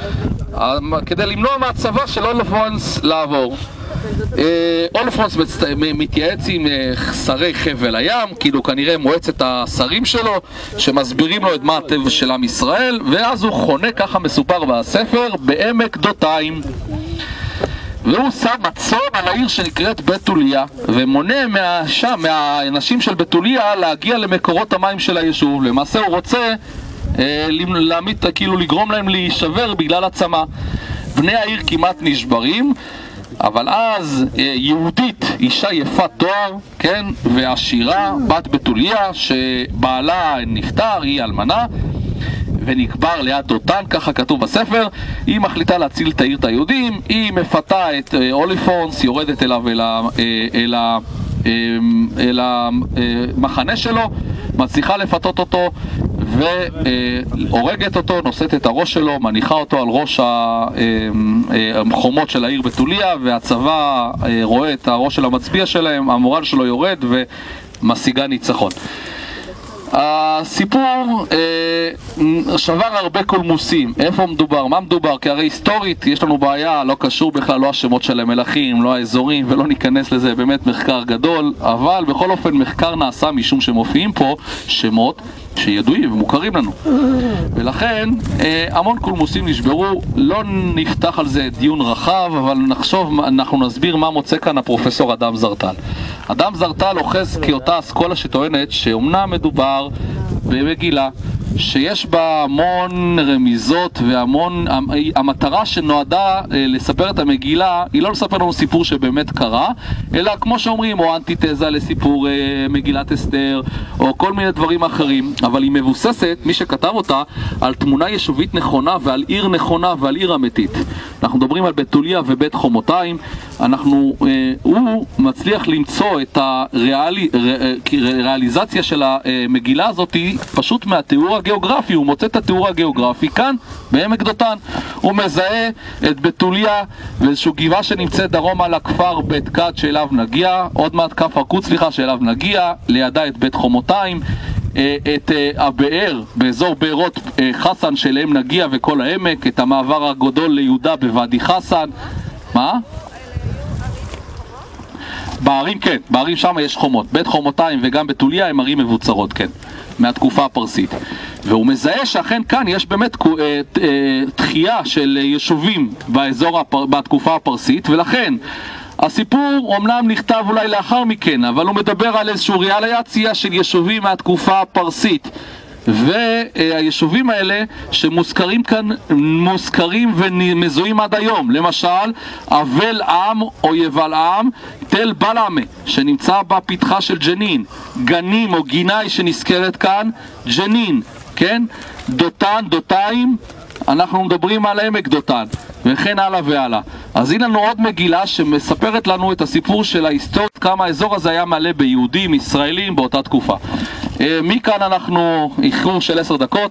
כדי למנוע מהצבא של אולופרנס לעבור. אולופרנס מתייעץ עם שרי חבל הים, כאילו כנראה מועצת השרים שלו, שמסבירים לו את מה הטבע של עם ישראל, ואז הוא חונה, ככה מסופר בספר, בעמק דותיים. והוא שם מצור על העיר שנקראת בתוליה, ומונע מהשם, מהאנשים של בתוליה להגיע למקורות המים של היישוב. למעשה הוא רוצה אה, להעמיד, כאילו לגרום להם להישבר בגלל הצמא. בני העיר כמעט נשברים, אבל אז אה, יהודית, אישה יפת תואר, כן, ועשירה, בת בתוליה, שבעלה נפטר, היא אלמנה, ונקבר ליד דותן, ככה כתוב בספר. היא מחליטה להציל את העיר, את היהודים, היא מפתה את אוליפרנס, יורדת אליו אל, אל, אל המחנה שלו, מצליחה לפתות אותו והורגת אותו, נושאת את הראש שלו, מניחה אותו על ראש החומות של העיר בתוליה, והצבא רואה את הראש של המצביע שלהם, המורל שלו יורד ומשיגה ניצחון. הסיפור אה, שבר הרבה קולמוסים. איפה מדובר? מה מדובר? כי הרי היסטורית יש לנו בעיה, לא קשור בכלל, לא השמות של המלכים, לא האזורים, ולא ניכנס לזה, באמת מחקר גדול, אבל בכל אופן מחקר נעשה משום שמופיעים פה שמות שידועים ומוכרים לנו, ולכן אה, המון קולמוסים נשברו. לא נפתח על זה דיון רחב, אבל נחשוב, אנחנו נסביר מה מוצא כאן הפרופסור אדם זרטל. אדם זרטל אוחז כאותה אסכולה שטוענת שאומנם מדובר במגילה שיש בה המון רמיזות והמון, המטרה שנועדה לספר את המגילה היא לא לספר לנו סיפור שבאמת קרה, אלא כמו שאומרים, או אנטיתזה לסיפור מגילת אסתר או כל מיני דברים אחרים, אבל היא מבוססת, מי שכתב אותה, על תמונה ישובית נכונה ועל עיר נכונה ועל עיר אמיתית. אנחנו מדברים על בתוליה ובית חומותיים. אנחנו, הוא מצליח למצוא את הריאליזציה של המגילה הזאת פשוט מהתיאור הגיאוגרפי. הוא מוצא את התיאור הגיאוגרפי כאן בעמק דותן. הוא מזהה את בתוליה ואיזשהו גבעה שנמצאת דרומה לכפר בית קד שאליו נגיע, עוד מעט כפר קוד סליחה שאליו נגיע, לידה את בית חומותיים, את הבאר באזור בארות חסן שאליהם נגיע וכל העמק, את המעבר הגדול ליהודה בוואדי חסן. מה? בערים כן, בערים שם יש חומות. בית חומותיים וגם בתוליה הם ערים מבוצרות, כן, מהתקופה הפרסית. והוא מזהה שאכן כאן יש באמת תחייה של יישובים באזור בתקופה הפרסית, ולכן הסיפור אומנם נכתב אולי לאחר מכן, אבל הוא מדבר על איזשהו ריאליזציה של יישובים מהתקופה הפרסית. והיישובים האלה שמוזכרים כאן מוזכרים ומזוהים עד היום, למשל אבל עם או יבל עם, תל בלעמה שנמצא בפתחה של ג'נין, גנים או גיני שנזכרת כאן, ג'נין, כן? דותן, דותיים, אנחנו מדברים על עמק דותן וכן הלאה והלאה. אז הנה לנו עוד מגילה שמספרת לנו את הסיפור של ההיסטוריה, כמה האזור הזה היה מלא ביהודים, ישראלים באותה תקופה. מכאן אנחנו איחור של עשר דקות,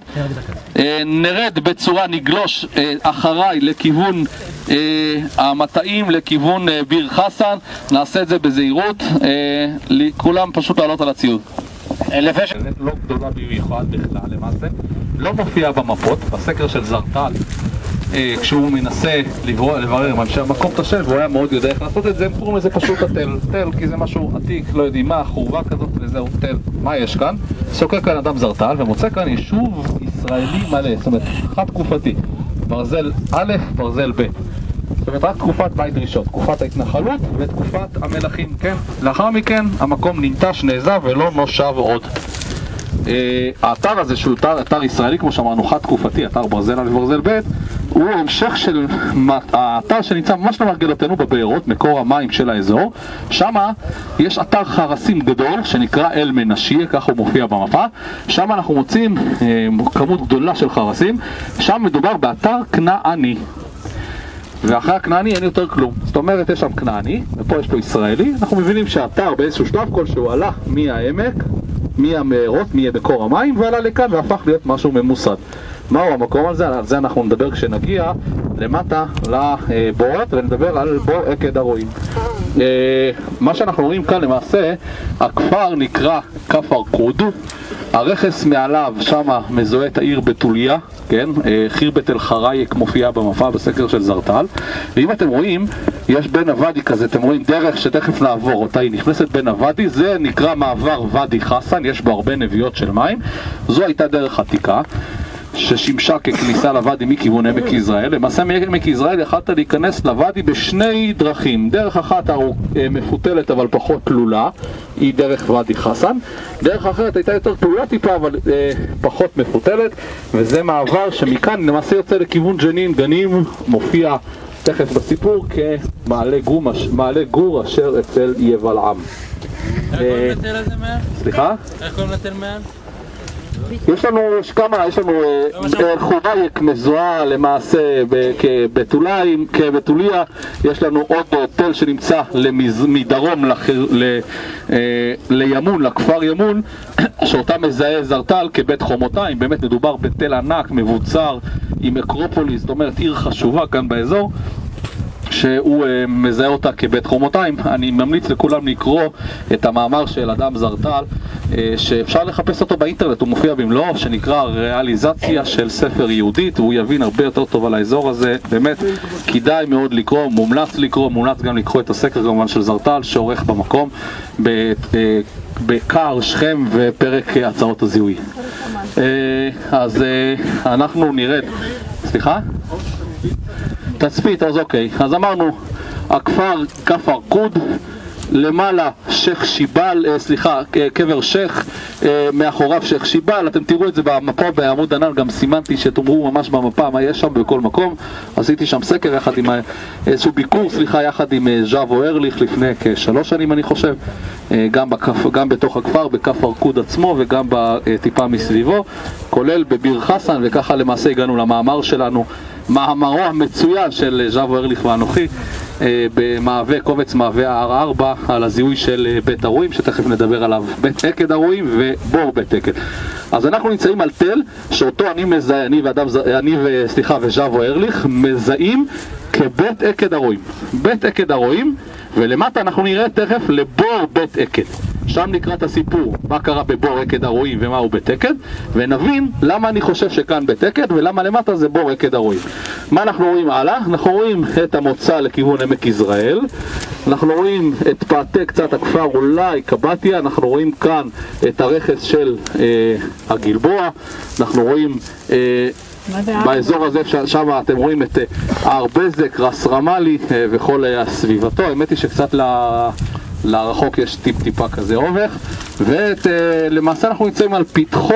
נרד בצורה, נגלוש אחריי לכיוון המטעים, לכיוון ביר חסן. נעשה את זה בזהירות, כולם פשוט לעלות על הציוד. לפש... לא גדולה במיוחד בכלל למעשה, לא מופיע במפות, בסקר של זרטל כשהוא מנסה לברר עם אנשי המקום תשב, והוא היה מאוד יודע איך לעשות את זה. הם קוראים לזה פשוט התל, תל, כי זה משהו עתיק, לא יודעים מה, חורבה כזאת וזהו תל. מה יש כאן? סוקר כאן אדם זרטל ומוצא כאן יישוב ישראלי מלא, זאת אומרת חד תקופתי, ברזל א', ברזל ב', זאת אומרת רק תקופת בית ראשון, תקופת ההתנחלות ותקופת המלכים, כן? לאחר מכן המקום ננטש, נעזב ולא נושב עוד. האתר הזה שהוא אתר, אתר ישראלי כמו שאמרנו חד תקופתי, אתר ברזל א' וברזל ב', הוא המשך של האתר שנמצא ממש למרגלותינו בבארות, מקור המים של האזור. שם יש אתר חרסים גדול שנקרא אל מנשי, כך הוא מופיע במפה. שם אנחנו מוצאים אה, כמות גדולה של חרסים. שם מדובר באתר כנעני, ואחרי הכנעני אין יותר כלום. זאת אומרת יש שם כנעני ופה יש פה ישראלי. אנחנו מבינים שהאתר באיזשהו שלב כלשהו הלך מהעמק, מהמארות, ממקור המים, ועלה לכאן והפך להיות משהו ממוסד. מהו המקום הזה? על זה אנחנו נדבר כשנגיע למטה לבורות ונדבר על בור עקד הרועים. מה שאנחנו רואים כאן למעשה, הכפר נקרא כפר קוד, הרכס מעליו שמה מזוהה את העיר בתוליה, כן? חירבת אל חרייק מופיעה במפה בסקר של זרטל. ואם אתם רואים, יש בין הוואדי כזה, אתם רואים דרך שתכף נעבור אותה, היא נכנסת בין הוואדי, זה נקרא מעבר ואדי חסן, יש בו הרבה נביאות של מים. זו הייתה דרך עתיקה ששימשה ככניסה לוואדי מכיוון עמק יזרעאל. למעשה מעמק יזרעאל יכלת להיכנס לוואדי בשני דרכים. דרך אחת מפותלת אבל פחות תלולה, היא דרך ואדי חסן. דרך אחרת הייתה יותר תלולה טיפה אבל אה, פחות מפותלת, וזה מעבר שמכאן למעשה יוצא לכיוון ג'נין. גנים מופיע תכף בסיפור כמעלה גור, מעלה גור אשר אצל יבל עם. איך קוראים לתל הזה מעל? סליחה? איך קוראים לתל מעל? יש לנו כמה, יש לנו חורייק מזוהה למעשה כבתוליים, כבתוליה. יש לנו עוד תל שנמצא מדרום לימון, לכפר ימון, שאותה מזהה זרטל כבית חומותיים. באמת מדובר בתל ענק מבוצר עם אקרופוליס, זאת אומרת עיר חשובה כאן באזור. שהוא מזהה אותה כבית חומותיים. אני ממליץ לכולם לקרוא את המאמר של אדם זרטל, שאפשר לחפש אותו באינטרנט, הוא מופיע במלואו, שנקרא ריאליזציה של ספר יהודית, והוא יבין הרבה יותר טוב על האזור הזה. באמת כדאי מאוד לקרוא, מומלץ לקרוא, מומלץ גם לקרוא את הסקר כמובן של זרטל שעורך במקום בקר שכם ופרק הצעות הזיהוי. אז אנחנו נרד, סליחה? תצפית, אז אוקיי, אז אמרנו הכפר כפר קוד, למעלה שייח שיבל, אה, סליחה, קבר שייח, אה, מאחוריו שייח שיבל. אתם תראו את זה במפה בעמוד ענן, גם סימנתי שתאמרו ממש במפה מה יש שם בכל מקום. עשיתי שם סקר יחד עם איזשהו ביקור, סליחה, יחד עם ז'אבו ארליך לפני כשלוש שנים אני חושב, אה, גם, בכף, גם בתוך הכפר, בכפר קוד עצמו וגם בטיפה מסביבו, כולל בביר חסן, וככה למעשה הגענו למאמר שלנו, מאמרו המצוין של ז'אבו ארליך ואנוכי, במעווה, קובץ מעווה אר ארבע על הזיהוי של בית הרועים, שתכף נדבר עליו, בית עקד הרועים ובור בית עקד. אז אנחנו נמצאים על תל שאותו אני מזהה, אני ואדם, אני וסליחה וז'אבו ארליך מזהים כבית עקד הרועים. בית עקד הרועים, ולמטה אנחנו נראה תכף לבור בית עקד. שם נקרא את הסיפור, מה קרה בבור עקד הרועים ומה הוא בית עקד, ונבין למה אני חושב שכאן בית עקד ולמה למטה זה בור עקד הרועים. מה אנחנו רואים הלאה? אנחנו רואים את המוצא לכיוון עמק יזרעאל, אנחנו רואים את פאתי קצת הכפר אולי קבטיה, אנחנו רואים כאן את הרכס של אה, הגלבוע, אנחנו רואים אה, באזור הזה, שם אתם רואים את הר בזק, רס רמלי וכל הסביבתו. האמת היא שקצת לרחוק יש טיפ טיפה כזה אובך, ולמעשה אנחנו נמצאים על פתחו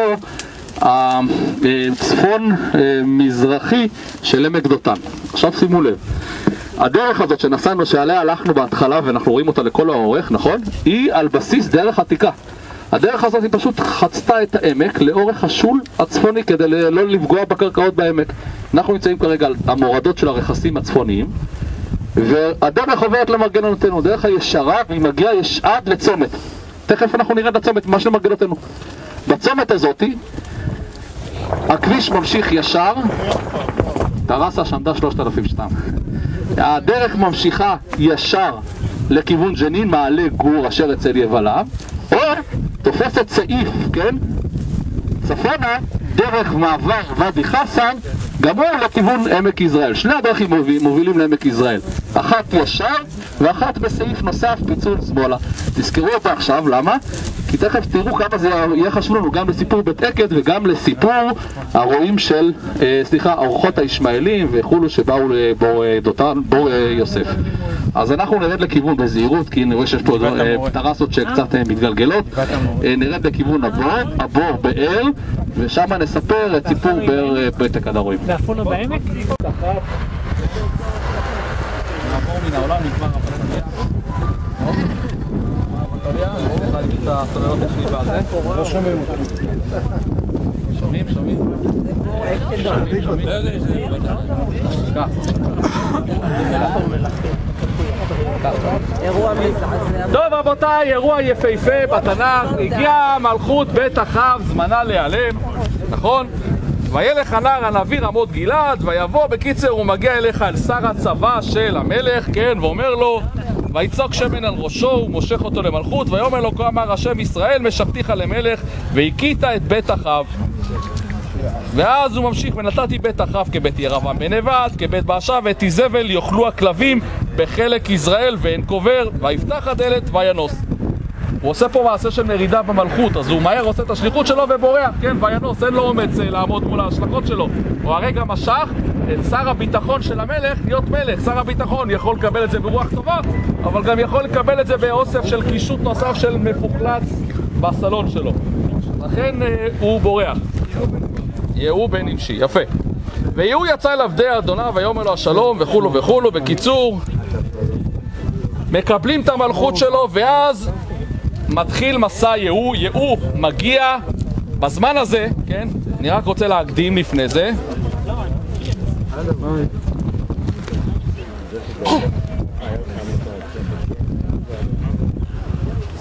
הצפון מזרחי של עמק דותן. עכשיו שימו לב, הדרך הזאת שנסענו, שעליה הלכנו בהתחלה ואנחנו רואים אותה לכל האורך, נכון? היא על בסיס דרך עתיקה. הדרך הזאת היא פשוט חצתה את העמק לאורך השול הצפוני כדי לא לפגוע בקרקעות בעמק. אנחנו נמצאים כרגע על המורדות של הרכסים הצפוניים, והדרך עוברת למרגלותינו, דרך הישרה, והיא מגיעה יש עד לצומת. תכף אנחנו נראה את הצומת, ממש למרגלותינו. בצומת הזאת הכביש ממשיך ישר, טרסה שעמדה שלושת אלפים ושתיים. הדרך ממשיכה ישר לכיוון ג'נין, מעלה גור אשר אצל יבלה, או תופסת סעיף, כן? צפונה, דרך מעבר ואדי חסן, גם הוא לכיוון עמק יזרעאל. שני הדרכים מובילים לעמק יזרעאל, אחת ישר ואחת בסעיף נוסף פיצול שמאלה. תזכרו אותה עכשיו, למה? כי תכף תראו כמה זה יהיה חשוב לנו גם לסיפור בית עקד וגם לסיפור הרועים של, אה, סליחה, האורחות הישמעאלים וכולו שבאו לבור דותן, בור יוסף. אז אנחנו נרד לכיוון בזהירות, כי נראה שיש פה טרסות שקצת מתגלגלות. נרד לכיוון הבור, הבור באר, ושם נספר את סיפור באר בית עקד הרועים. ואפונה בעמק? נעבור מן העולם, נגמר הבטליה. הבטליה, אני צריך להגיד את הסוללות החליבה הזה. לא שומעים אותם. שומעים, שומעים? שומעים, שומעים? כך. טוב רבותיי, אירוע יפהפה בתנ"ך, הגיעה מלכות בית אחאב, זמנה להיעלם, נכון? וילך הנער הנביא רמות גלעד, ויבוא, בקיצר הוא מגיע אליך אל שר הצבא של המלך, כן, ואומר לו, ויצוק שמן על ראשו, הוא מושך אותו למלכות, ויאמר לו, כה אמר השם ישראל, משבתיך למלך, והכית את בית אחאב. ואז הוא ממשיך, ונתתי בית אחאב כבית ירבעם בן נבט, כבית באשה, ואת איזבל יאכלו הכלבים בחלק יזרעאל, ואין קובר, ויפתח הדלת וינוס. הוא עושה פה מעשה של מרידה במלכות, אז הוא מהר עושה את השליחות שלו ובורח, כן, וינוס, אין לו אומץ לעמוד מול ההשלכות שלו. הוא הרגע משך את שר הביטחון של המלך להיות מלך. שר הביטחון יכול לקבל את זה ברוח טובה, אבל גם יכול לקבל את זה באוסף של קישוט נוסף של מפוחלץ בסלון שלו. לכן הוא בורח. יהוא בן נמשי, יפה. ויהוא יצא אל עבדי אדוניו ויאמר לו השלום וכולו וכולו. בקיצור, מקבלים את המלכות שלו, ואז מתחיל מסע יהוא. יהוא מגיע בזמן הזה, כן? אני רק רוצה להקדים לפני זה.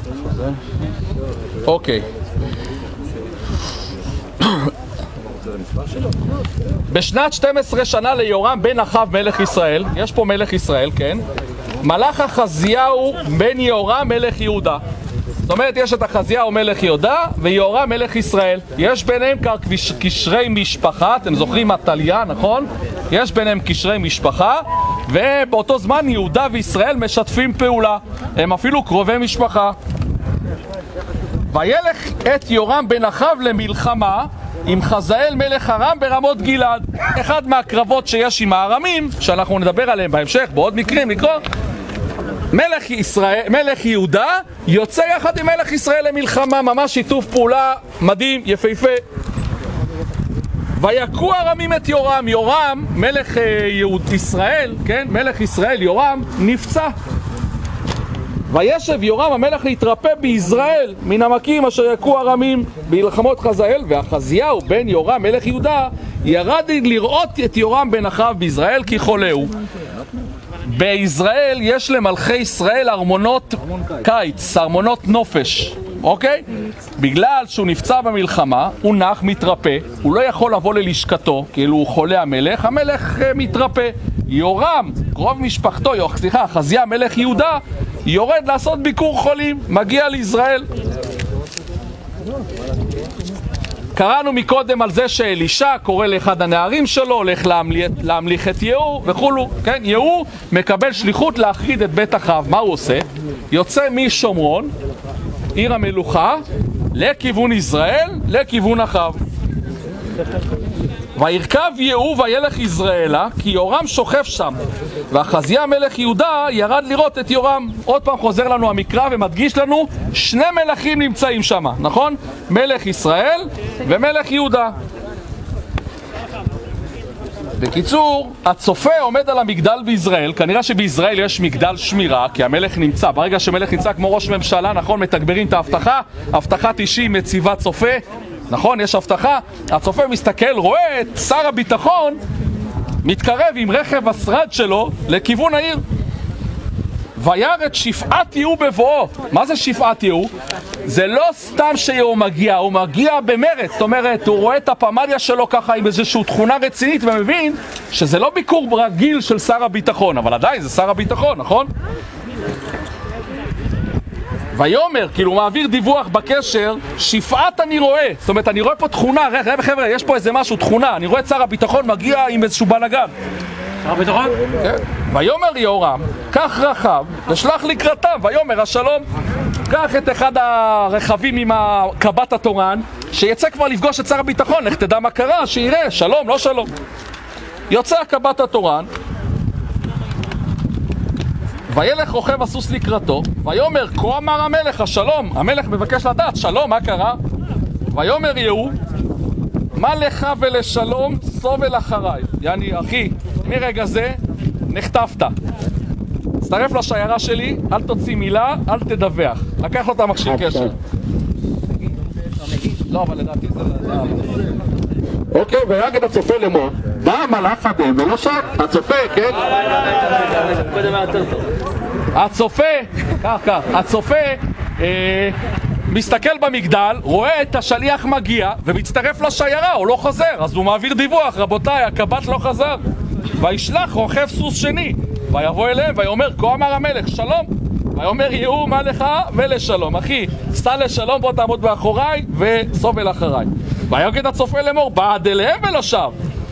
אוקיי. בשנת שתים עשרה שנה ליורם בן אחאב מלך ישראל, יש פה מלך ישראל, כן? מלך אחזיהו בן יהורם מלך יהודה. זאת אומרת, יש את אחזיהו מלך יהודה ויהורם מלך ישראל. יש ביניהם קשרי משפחה, אתם זוכרים עתליה, נכון? יש ביניהם קשרי משפחה, ובאותו זמן יהודה וישראל משתפים פעולה. הם אפילו קרובי משפחה. וילך את יורם בן אחאב למלחמה עם חזאל מלך ארם ברמות גלעד. אחד מהקרבות שיש עם הארמים, שאנחנו נדבר עליהם בהמשך, בעוד מקרים לקרוא, מלך, ישראל, מלך יהודה יוצא יחד עם מלך ישראל למלחמה, ממש שיתוף פעולה מדהים, יפהפה. ויכו ארמים את יורם. יורם, מלך יהוד ישראל, כן? מלך ישראל, יורם, נפצע. וישב יורם המלך להתרפא ביזרעאל מן המכים אשר יכו ארמים במלחמות חזאל. ואחזיהו בן יורם מלך יהודה ירד לראות את יורם בן אחאב ביזרעאל כי חולהו. ביזרעאל יש למלכי ישראל ארמונות קיץ, ארמונות נופש, אוקיי? בגלל שהוא נפצע במלחמה, הוא נח, מתרפא, הוא לא יכול לבוא ללשכתו, כאילו הוא חולה המלך, המלך uh, מתרפא. יורם, קרוב משפחתו, סליחה, אחזיה מלך יהודה, יורד לעשות ביקור חולים, מגיע ליזרעאל. קראנו מקודם על זה שאלישע קורא לאחד הנערים שלו, הולך להמליך, להמליך את יהוא וכולו, כן? יהוא מקבל שליחות להחריד את בית אחאב. מה הוא עושה? יוצא משומרון, עיר המלוכה, לכיוון ישראל, לכיוון אחאב. וירכב יהוא וילך יזרעאלה, כי יורם שוכב שם. ואחזיה מלך יהודה ירד לראות את יורם. עוד פעם חוזר לנו המקרא ומדגיש לנו, שני מלכים נמצאים שם, נכון? מלך ישראל ומלך יהודה. בקיצור, הצופה עומד על המגדל ביזרעאל. כנראה שביזרעאל יש מגדל שמירה, כי המלך נמצא. ברגע שמלך נמצא כמו ראש ממשלה, נכון, מתגברים את ההבטחה. הבטחת אישי מציבה צופה, נכון, יש הבטחה. הצופה מסתכל, רואה את שר הביטחון מתקרב עם רכב השרד שלו לכיוון העיר. וירא את שפעת יהוא בבואו. מה זה שפעת יהוא? זה לא סתם שיהוא מגיע, הוא מגיע במרץ. זאת אומרת, הוא רואה את הפמליה שלו ככה עם איזושהי תכונה רצינית ומבין שזה לא ביקור רגיל של שר הביטחון, אבל עדיין זה שר הביטחון, נכון? ויומר, כאילו הוא מעביר דיווח בקשר, שפעת אני רואה. זאת אומרת, אני רואה פה תכונה, חבר'ה, חבר'ה, יש פה איזה משהו, תכונה. אני רואה את שר הביטחון מגיע עם איזשהו בלגן. שר הביטחון? כן. ויומר יהורם, קח רכב ושלח לקראתם. ויומר השלום, קח את אחד הרכבים עם הקב"ט התורן, שיצא כבר לפגוש את שר הביטחון, איך תדע מה קרה, שיראה, שלום, לא שלום. יוצא הקב"ט התורן, וילך רוכב הסוס לקראתו, ויאמר, כה אמר המלך, השלום. המלך מבקש לדעת, שלום, מה קרה? ויאמר יהוא, מה לך ולשלום סובל אחריי? יעני, אחי, מרגע זה נחטפת. תצטרף לשיירה שלי, אל תוציא מילה, אל תדווח. לקח לו את המכשיר קשר. לא, אבל לדעתי זה... אוקיי, ויגד הצופה לאמור, בא המלאך אדם ולא שם, הצופה, כן? הצופה, כך, כך, הצופה מסתכל במגדל, רואה את השליח מגיע ומצטרף לשיירה, הוא לא חוזר, אז הוא מעביר דיווח, רבותיי, הקב"ט לא חזר. וישלח רוכב סוס שני, ויבוא אליהם ויאמר, כה אמר המלך, שלום. ויאמר יהוא, מה לך ולשלום? אחי, סע לשלום, בוא תעמוד באחוריי וסובל אחריי. ויגד הצופה לאמור, בעד אליהם ולא שב.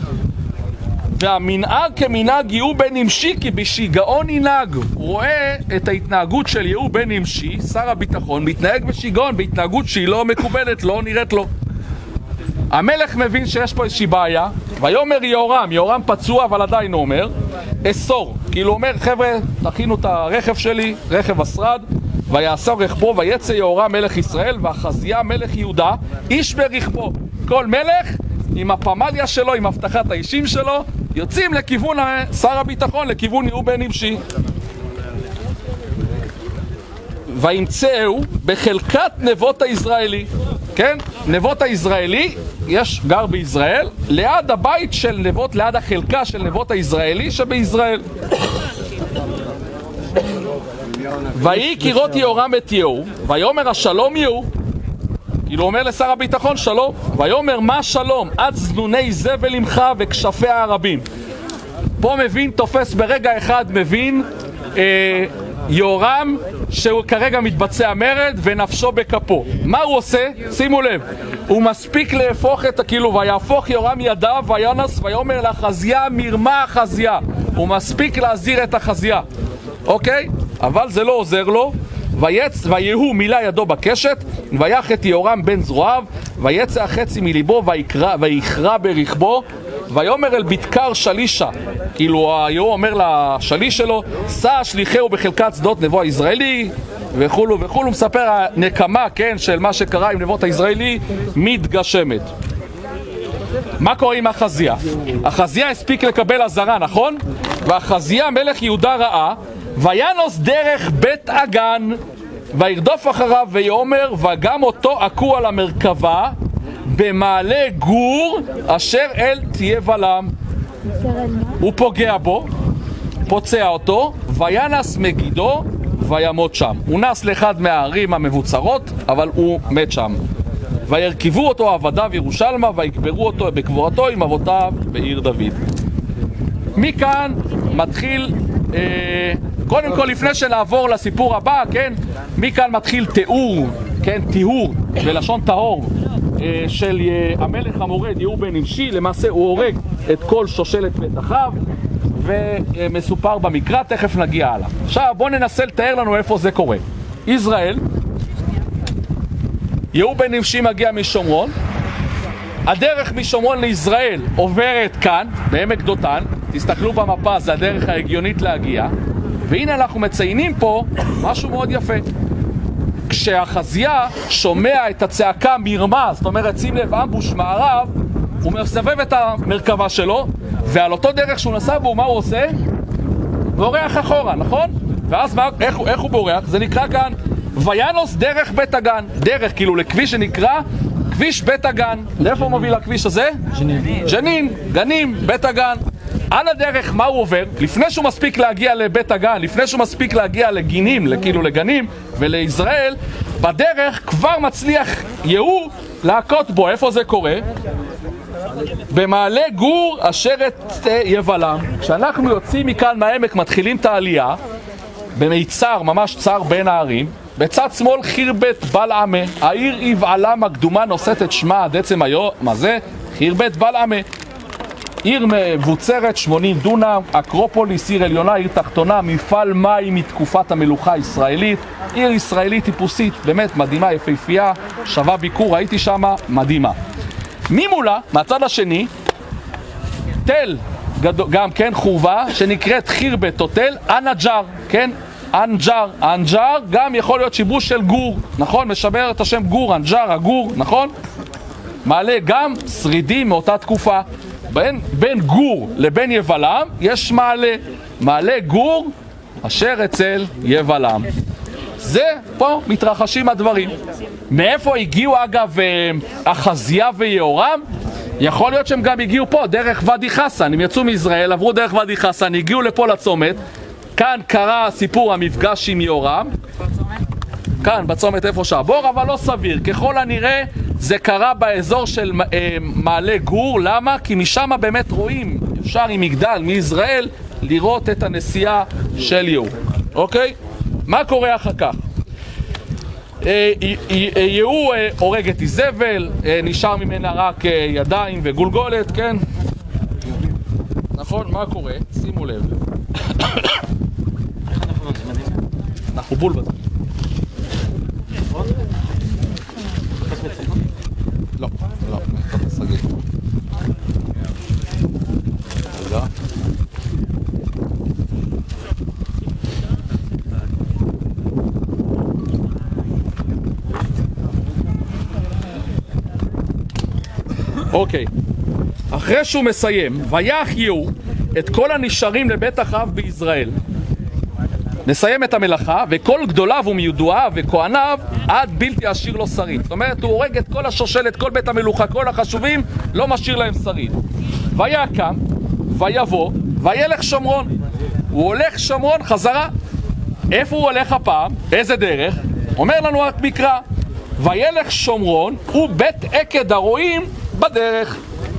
והמנהג כמנהג יהוא בן נמשי, כי בשיגעון ינהג. הוא רואה את ההתנהגות של יהוא בן נמשי, שר הביטחון, מתנהג בשיגעון, בהתנהגות שהיא לא מקובלת, לא נראית לו. המלך מבין שיש פה איזושהי בעיה, ויאמר יהורם, יהורם פצוע אבל עדיין הוא אומר, אסור. כאילו הוא אומר, חבר'ה, תכינו את הרכב שלי, רכב השרד, ויאסר רכבו, ויצא יהורם מלך ישראל, ואחזיה מלך יהודה, איש ברכבו. כל מלך עם הפמליה שלו, עם הבטחת האישים שלו, יוצאים לכיוון שר הביטחון, לכיוון יהוא בן נמשי. וימצאו בחלקת נבות הישראלי, כן? נבות הישראלי, יש גר בישראל, ליד הבית של נבות, ליד החלקה של נבות הישראלי שבישראל. ויהי כראות יהורם את יהוא, ויאמר השלום יהוא, כי כאילו אומר לשר הביטחון שלום, ויאמר מה שלום? עד זנוני זבל עמך וכשפי הערבים. פה מבין, תופס ברגע אחד, מבין אה, יורם שהוא כרגע מתבצע מרד ונפשו בכפו. מה הוא עושה? שימו לב, הוא מספיק להפוך את, כאילו, ויהפוך יורם ידיו וינס ויאמר לחזיה מרמה החזיה. הוא מספיק להזהיר את החזיה, אוקיי? אבל זה לא עוזר לו. ויצ... ויהו מילא ידו בקשת ויח את יורם בן זרועיו ויצא החצי מליבו ויקרא, ויקרא ברכבו ויאמר אל בדקר שלישה, כאילו היהו אומר לשליש שלו סע שליחהו בחלקת שדות נבו הישראלי וכולו וכולו. מספר הנקמה, כן, של מה שקרה עם נבות הישראלי מתגשמת. מה קורה עם החזיה? החזיה הספיק לקבל עזרה, נכון? והחזיה מלך יהודה ראה וינוס דרך בית אגן וירדוף אחריו ויאמר וגם אותו עקו על המרכבה במעלה גור אשר אל תהיה בלם. הוא פוגע בו, פוצע אותו, וינס מגידו וימות שם. הוא נס לאחד מהערים המבוצרות, אבל הוא מת שם. וירכבו אותו עבדיו ירושלמה ויקברו אותו בקבורתו עם אבותיו בעיר דוד. מכאן מתחיל אה, קודם כל, לפני שנעבור לסיפור הבא, כן, מכאן מתחיל תיאור, כן, תיאור בלשון טהור אה, של אה, המלך המורד יהוא בן נמשי. למעשה הוא הורג את כל שושלת בית אחיו ומסופר במקרא, תכף נגיע הלאה. עכשיו בואו ננסה לתאר לנו איפה זה קורה. ישראל, יהוא בן נמשי מגיע משומרון, הדרך משומרון לישראל עוברת כאן, בעמק דותן. תסתכלו במפה, זה הדרך ההגיונית להגיע. והנה אנחנו מציינים פה משהו מאוד יפה. כשהחזיה שומע את הצעקה מרמה, זאת אומרת שים לב אמבוש מערב, הוא מסבב את המרכבה שלו, ועל אותו דרך שהוא נסע בו, מה הוא עושה? בורח אחורה, נכון? ואז מה, איך, איך הוא בורח? זה נקרא כאן וינוס דרך בית הגן. דרך, כאילו לכביש שנקרא כביש בית הגן. לאיפה מוביל הכביש הזה? ג'נין. ג'נין, גנים, בית הגן. על הדרך מה הוא עובר? לפני שהוא מספיק להגיע לבית הגן, לפני שהוא מספיק להגיע לגינים, כאילו לגנים ולישראל, בדרך כבר מצליח יהוא להכות בו. איפה זה קורה? במעלה גור אשר את יבלם. כשאנחנו יוצאים מכאן מהעמק, מתחילים את העלייה במיצר, ממש צר בין הערים. בצד שמאל חירבת בלעמה, העיר יבעלם הקדומה נושאת את שמה עד עצם היום. מה זה? חירבת בלעמה, עיר מבוצרת, שמונים דונם, אקרופוליס, עיר עליונה, עיר תחתונה, מפעל מים מתקופת המלוכה הישראלית, עיר ישראלית טיפוסית, באמת מדהימה, יפהפייה, שווה ביקור, הייתי שמה, מדהימה. ממולה, מהצד השני, תל, גם כן חורבה, שנקראת חירבת או תל, אנג'ר, כן? אנג'ר, אנג'ר גם יכול להיות שיבוש של גור, נכון? משבר את השם גור, אנג'ר, הגור, נכון? מעלה גם שרידים מאותה תקופה. בין, בין גור לבין יבלם יש מעלה, מעלה גור אשר אצל יבלם. זה פה מתרחשים הדברים. מאיפה הגיעו אגב החזיה ויהורם? יכול להיות שהם גם הגיעו פה דרך ואדי חסן. הם יצאו מישראל, עברו דרך ואדי חסן, הגיעו לפה לצומת. כאן קרה סיפור המפגש עם יהורם, כאן בצומת איפה שהבור, אבל לא סביר. ככל הנראה זה קרה באזור של אה, מעלה גור. למה? כי משם באמת רואים, אפשר עם מגדל מישראל לראות את הנסיעה של יהוא. אוקיי? מה קורה אחר כך? אה, אה, יהוא אה, הורג את איזבל, אה, נשאר ממנה רק אה, ידיים וגולגולת, כן? נכון? מה קורה? שימו לב. אנחנו בול בזה. לא, לא, אתה תסגל. רגע. אוקיי. אחרי שהוא מסיים, ויח יהוא את כל הנשארים לבית אחיו בישראל. נסיים את המלאכה, וכל גדוליו ומיודועיו וכהניו עד בלתי עשיר לו שריד. זאת אומרת, הוא הורג את כל השושלת, כל בית המלוכה, כל החשובים, לא משאיר להם שריד. ויקם, ויבוא, וילך שומרון. הוא הולך שומרון חזרה. איפה הוא הולך הפעם? איזה דרך? אומר לנו רק מקרא. וילך שומרון ובית עקד הרועים בדרך.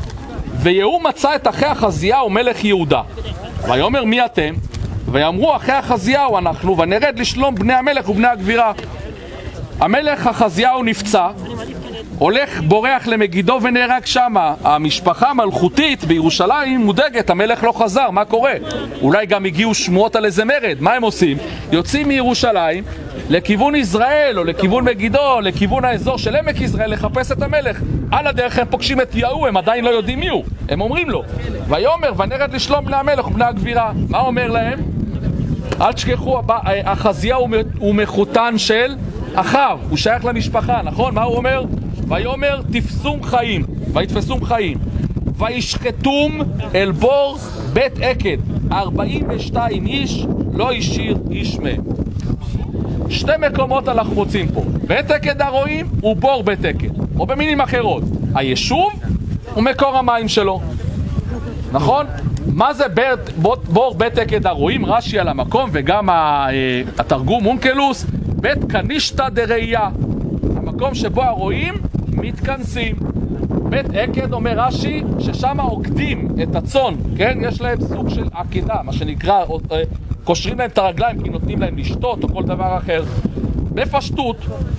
ויהוא מצא את אחי אחזיהו מלך יהודה. ויאמר מי אתם? ויאמרו אחי אחזיהו אנחנו, ונרד לשלום בני המלך ובני הגבירה. המלך אחזיהו נפצע, הולך בורח למגידו ונהרג שמה. המשפחה המלכותית בירושלים מודאגת, המלך לא חזר, מה קורה? אולי גם הגיעו שמועות על איזה מרד. מה הם עושים? יוצאים מירושלים לכיוון ישראל או לכיוון מגידו או לכיוון האזור של עמק יזרעאל לחפש את המלך. על הדרך הם פוגשים את יהוא, הם עדיין לא יודעים מי הוא. הם אומרים לו, ויאמר ונרד לשלום בני המלך ובני הגבירה. מה אומר להם? אל תשכחו, אחזיהו הוא מחותן של אחיו, הוא שייך למשפחה, נכון? מה הוא אומר? ויאמר תפסום חיים, ויתפסום חיים, וישחטום אל בור בית עקד, ארבעים ושתיים איש, לא השאיר איש מהם. שתי מקומות אנחנו מוצאים פה, בית עקד הרועים ובור בית עקד, או במילים אחרות, היישוב ומקור המים שלו, נכון? מה זה בית, בור בית עקד הרועים? רש"י על המקום וגם התרגום אונקלוס, בית קנישתא דראייה, המקום שבו הרועים מתכנסים. בית עקד אומר רש"י ששם עוקדים את הצאן, כן? יש להם סוג של עקידה, מה שנקרא, קושרים להם את הרגליים כי נותנים להם לשתות או כל דבר אחר. בפשטות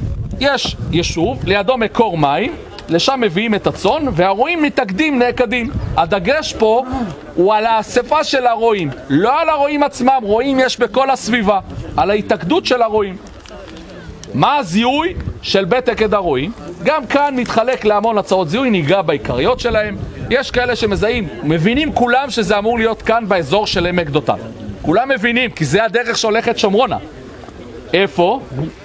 יש יישוב, לידו מקור מים, לשם מביאים את הצאן, והרועים מתאגדים, נעקדים. הדגש פה הוא על האספה של הרועים, לא על הרועים עצמם. רועים יש בכל הסביבה, על ההתאגדות של הרועים. מה הזיהוי של בית עקד הרועים? גם כאן מתחלק להמון הצעות זיהוי, ניגע בעיקריות שלהם. יש כאלה שמזהים, מבינים כולם שזה אמור להיות כאן באזור של עמק דותן. כולם מבינים, כי זה הדרך שהולכת שומרונה. איפה?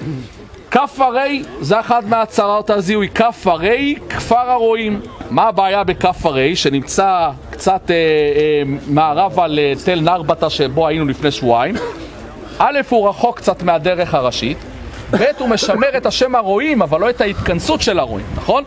כף הרי, זה אחד מהצעות הזיהוי, כף הרי, כפר הרועים. מה הבעיה בכף הרי, שנמצא קצת אה, אה, מערב על אה, תל נרבטה שבו היינו לפני שבועיים? א', הוא רחוק קצת מהדרך הראשית, ב', הוא משמר את השם הרועים, אבל לא את ההתכנסות של הרועים, נכון?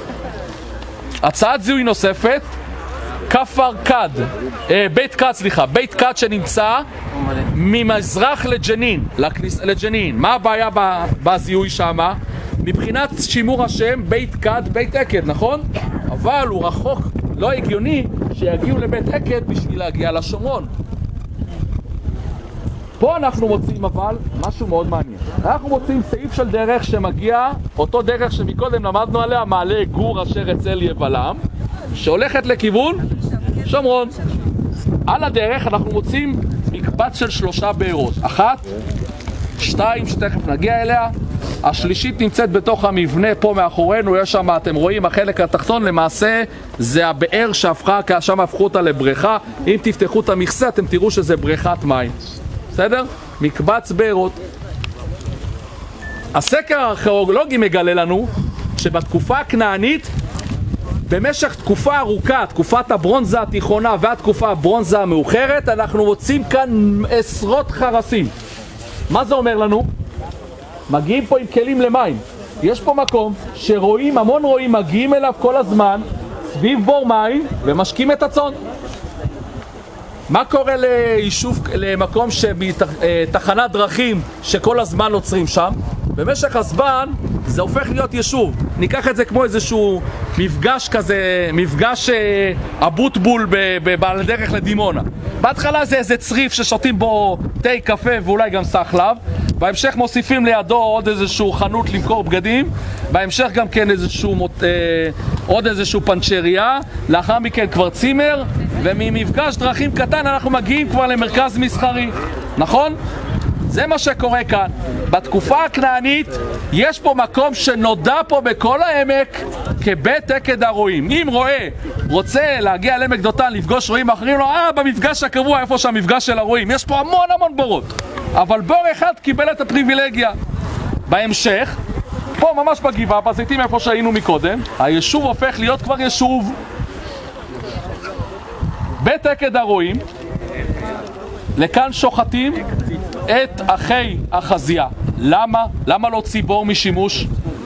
הצעת זיהוי נוספת, כפר כד, אה, בית כד, סליחה, בית כד שנמצא ממזרח לג'נין, לכניס, לג'נין. מה הבעיה בזיהוי שמה? מבחינת שימור השם, בית כד, בית עקד, נכון? אבל הוא רחוק, לא הגיוני שיגיעו לבית עקד בשביל להגיע לשומרון. פה אנחנו מוצאים אבל משהו מאוד מעניין. אנחנו מוצאים סעיף של דרך שמגיע, אותו דרך שמקודם למדנו עליה, מעלה גור אשר אצל יבלם, שהולכת לכיוון שומרון. על הדרך אנחנו מוצאים מקבץ של שלושה בארות. אחת, שתיים, שתכף נגיע אליה. השלישית נמצאת בתוך המבנה פה מאחורינו, יש שם, אתם רואים, החלק התחתון למעשה זה הבאר שהפכה, כי שם הפכו אותה לבריכה. אם תפתחו את המכסה אתם תראו שזה בריכת מים. בסדר? מקבץ בארות. הסקר הארכיאולוגי מגלה לנו שבתקופה הכנענית, במשך תקופה ארוכה, תקופת הברונזה התיכונה והתקופה הברונזה המאוחרת, אנחנו מוצאים כאן עשרות חרסים. מה זה אומר לנו? מגיעים פה עם כלים למים. יש פה מקום שרואים, המון רואים מגיעים אליו כל הזמן, סביב בור מים, ומשקים את הצאן. מה קורה ליישוב, למקום שבתחנת דרכים שכל הזמן עוצרים שם? במשך הזמן זה הופך להיות יישוב. ניקח את זה כמו איזשהו מפגש כזה, מפגש אבוטבול בעל דרך לדימונה. בהתחלה זה איזה צריף ששותים בו תה, קפה ואולי גם סחלב. בהמשך מוסיפים לידו עוד איזשהו חנות למכור בגדים. בהמשך גם כן איזשהו, אה, עוד איזשהו פנצ'ריה. לאחר מכן כבר צימר. וממפגש דרכים קטן אנחנו מגיעים כבר למרכז מסחרי. נכון? זה מה שקורה כאן. בתקופה הכנענית יש פה מקום שנודע פה בכל העמק כבית עקד הרועים. אם רועה רוצה להגיע לעמק דותן לפגוש רועים אחרים, לו, אה, במפגש הקבוע, איפה שהמפגש של הרועים. יש פה המון המון בורות. אבל בור אחד קיבל את הפריבילגיה. בהמשך, פה ממש בגבעה, בזיתים איפה שהיינו מקודם, היישוב הופך להיות כבר יישוב. בית עקד הרועים, לכאן שוחטים את אחי אחזיה. למה? למה לא ציבור משימוש?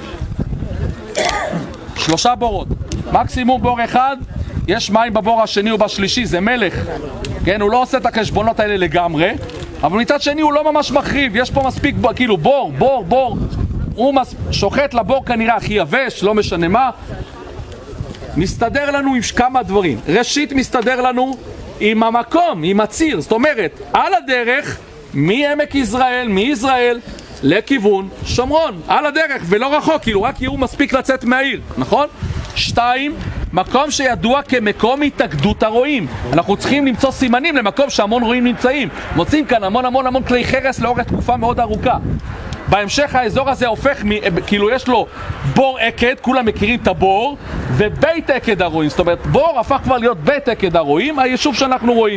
שלושה בורות. מקסימום בור אחד, יש מים בבור השני או בשלישי, זה מלך. כן, הוא לא עושה את החשבונות האלה לגמרי, אבל מצד שני הוא לא ממש מחריב. יש פה מספיק, כאילו בור, בור, בור. הוא מס... שוחט לבור כנראה הכי יבש, לא משנה מה. מסתדר לנו עם כמה דברים. ראשית מסתדר לנו עם המקום, עם הציר. זאת אומרת, על הדרך, מעמק יזרעאל, מיזרעאל, לכיוון שומרון. על הדרך, ולא רחוק, כאילו רק יהיו מספיק לצאת מהעיר, נכון? שתיים, מקום שידוע כמקום התאגדות הרועים. אנחנו צריכים למצוא סימנים למקום שהמון רועים נמצאים. מוצאים כאן המון המון המון כלי חרס לאורך תקופה מאוד ארוכה. בהמשך האזור הזה הופך, כאילו יש לו בור עקד, כולם מכירים את הבור, ובית עקד הרועים. זאת אומרת, בור הפך כבר להיות בית עקד הרועים, היישוב שאנחנו רואים.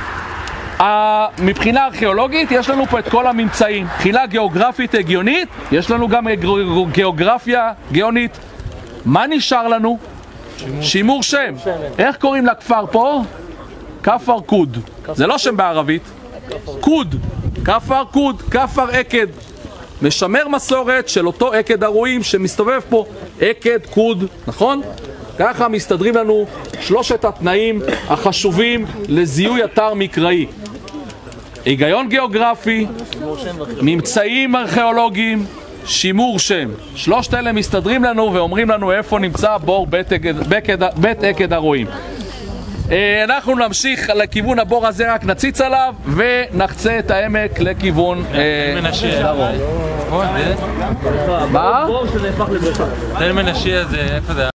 מבחינה ארכיאולוגית יש לנו פה את כל הממצאים. מבחינה גיאוגרפית הגיונית, יש לנו גם גיאוגרפיה גאונית. מה נשאר לנו? שימור שם. איך קוראים לכפר פה? כפר קוד. זה לא שם בערבית. קוד. כפר קוד. כפר עקד. משמר מסורת של אותו עקד הרועים שמסתובב פה. עקד קוד, נכון? ככה מסתדרים לנו שלושת התנאים החשובים לזיהוי אתר מקראי. היגיון גיאוגרפי, ממצאים ארכיאולוגיים, שימור שם. שלושת אלה מסתדרים לנו ואומרים לנו איפה נמצא בור בית עקד, בית עקד הרועים. אנחנו נמשיך לכיוון הבור הזה, רק נציץ עליו ונחצה את העמק לכיוון דרום. מה? מה? תל מנשה זה, איפה זה?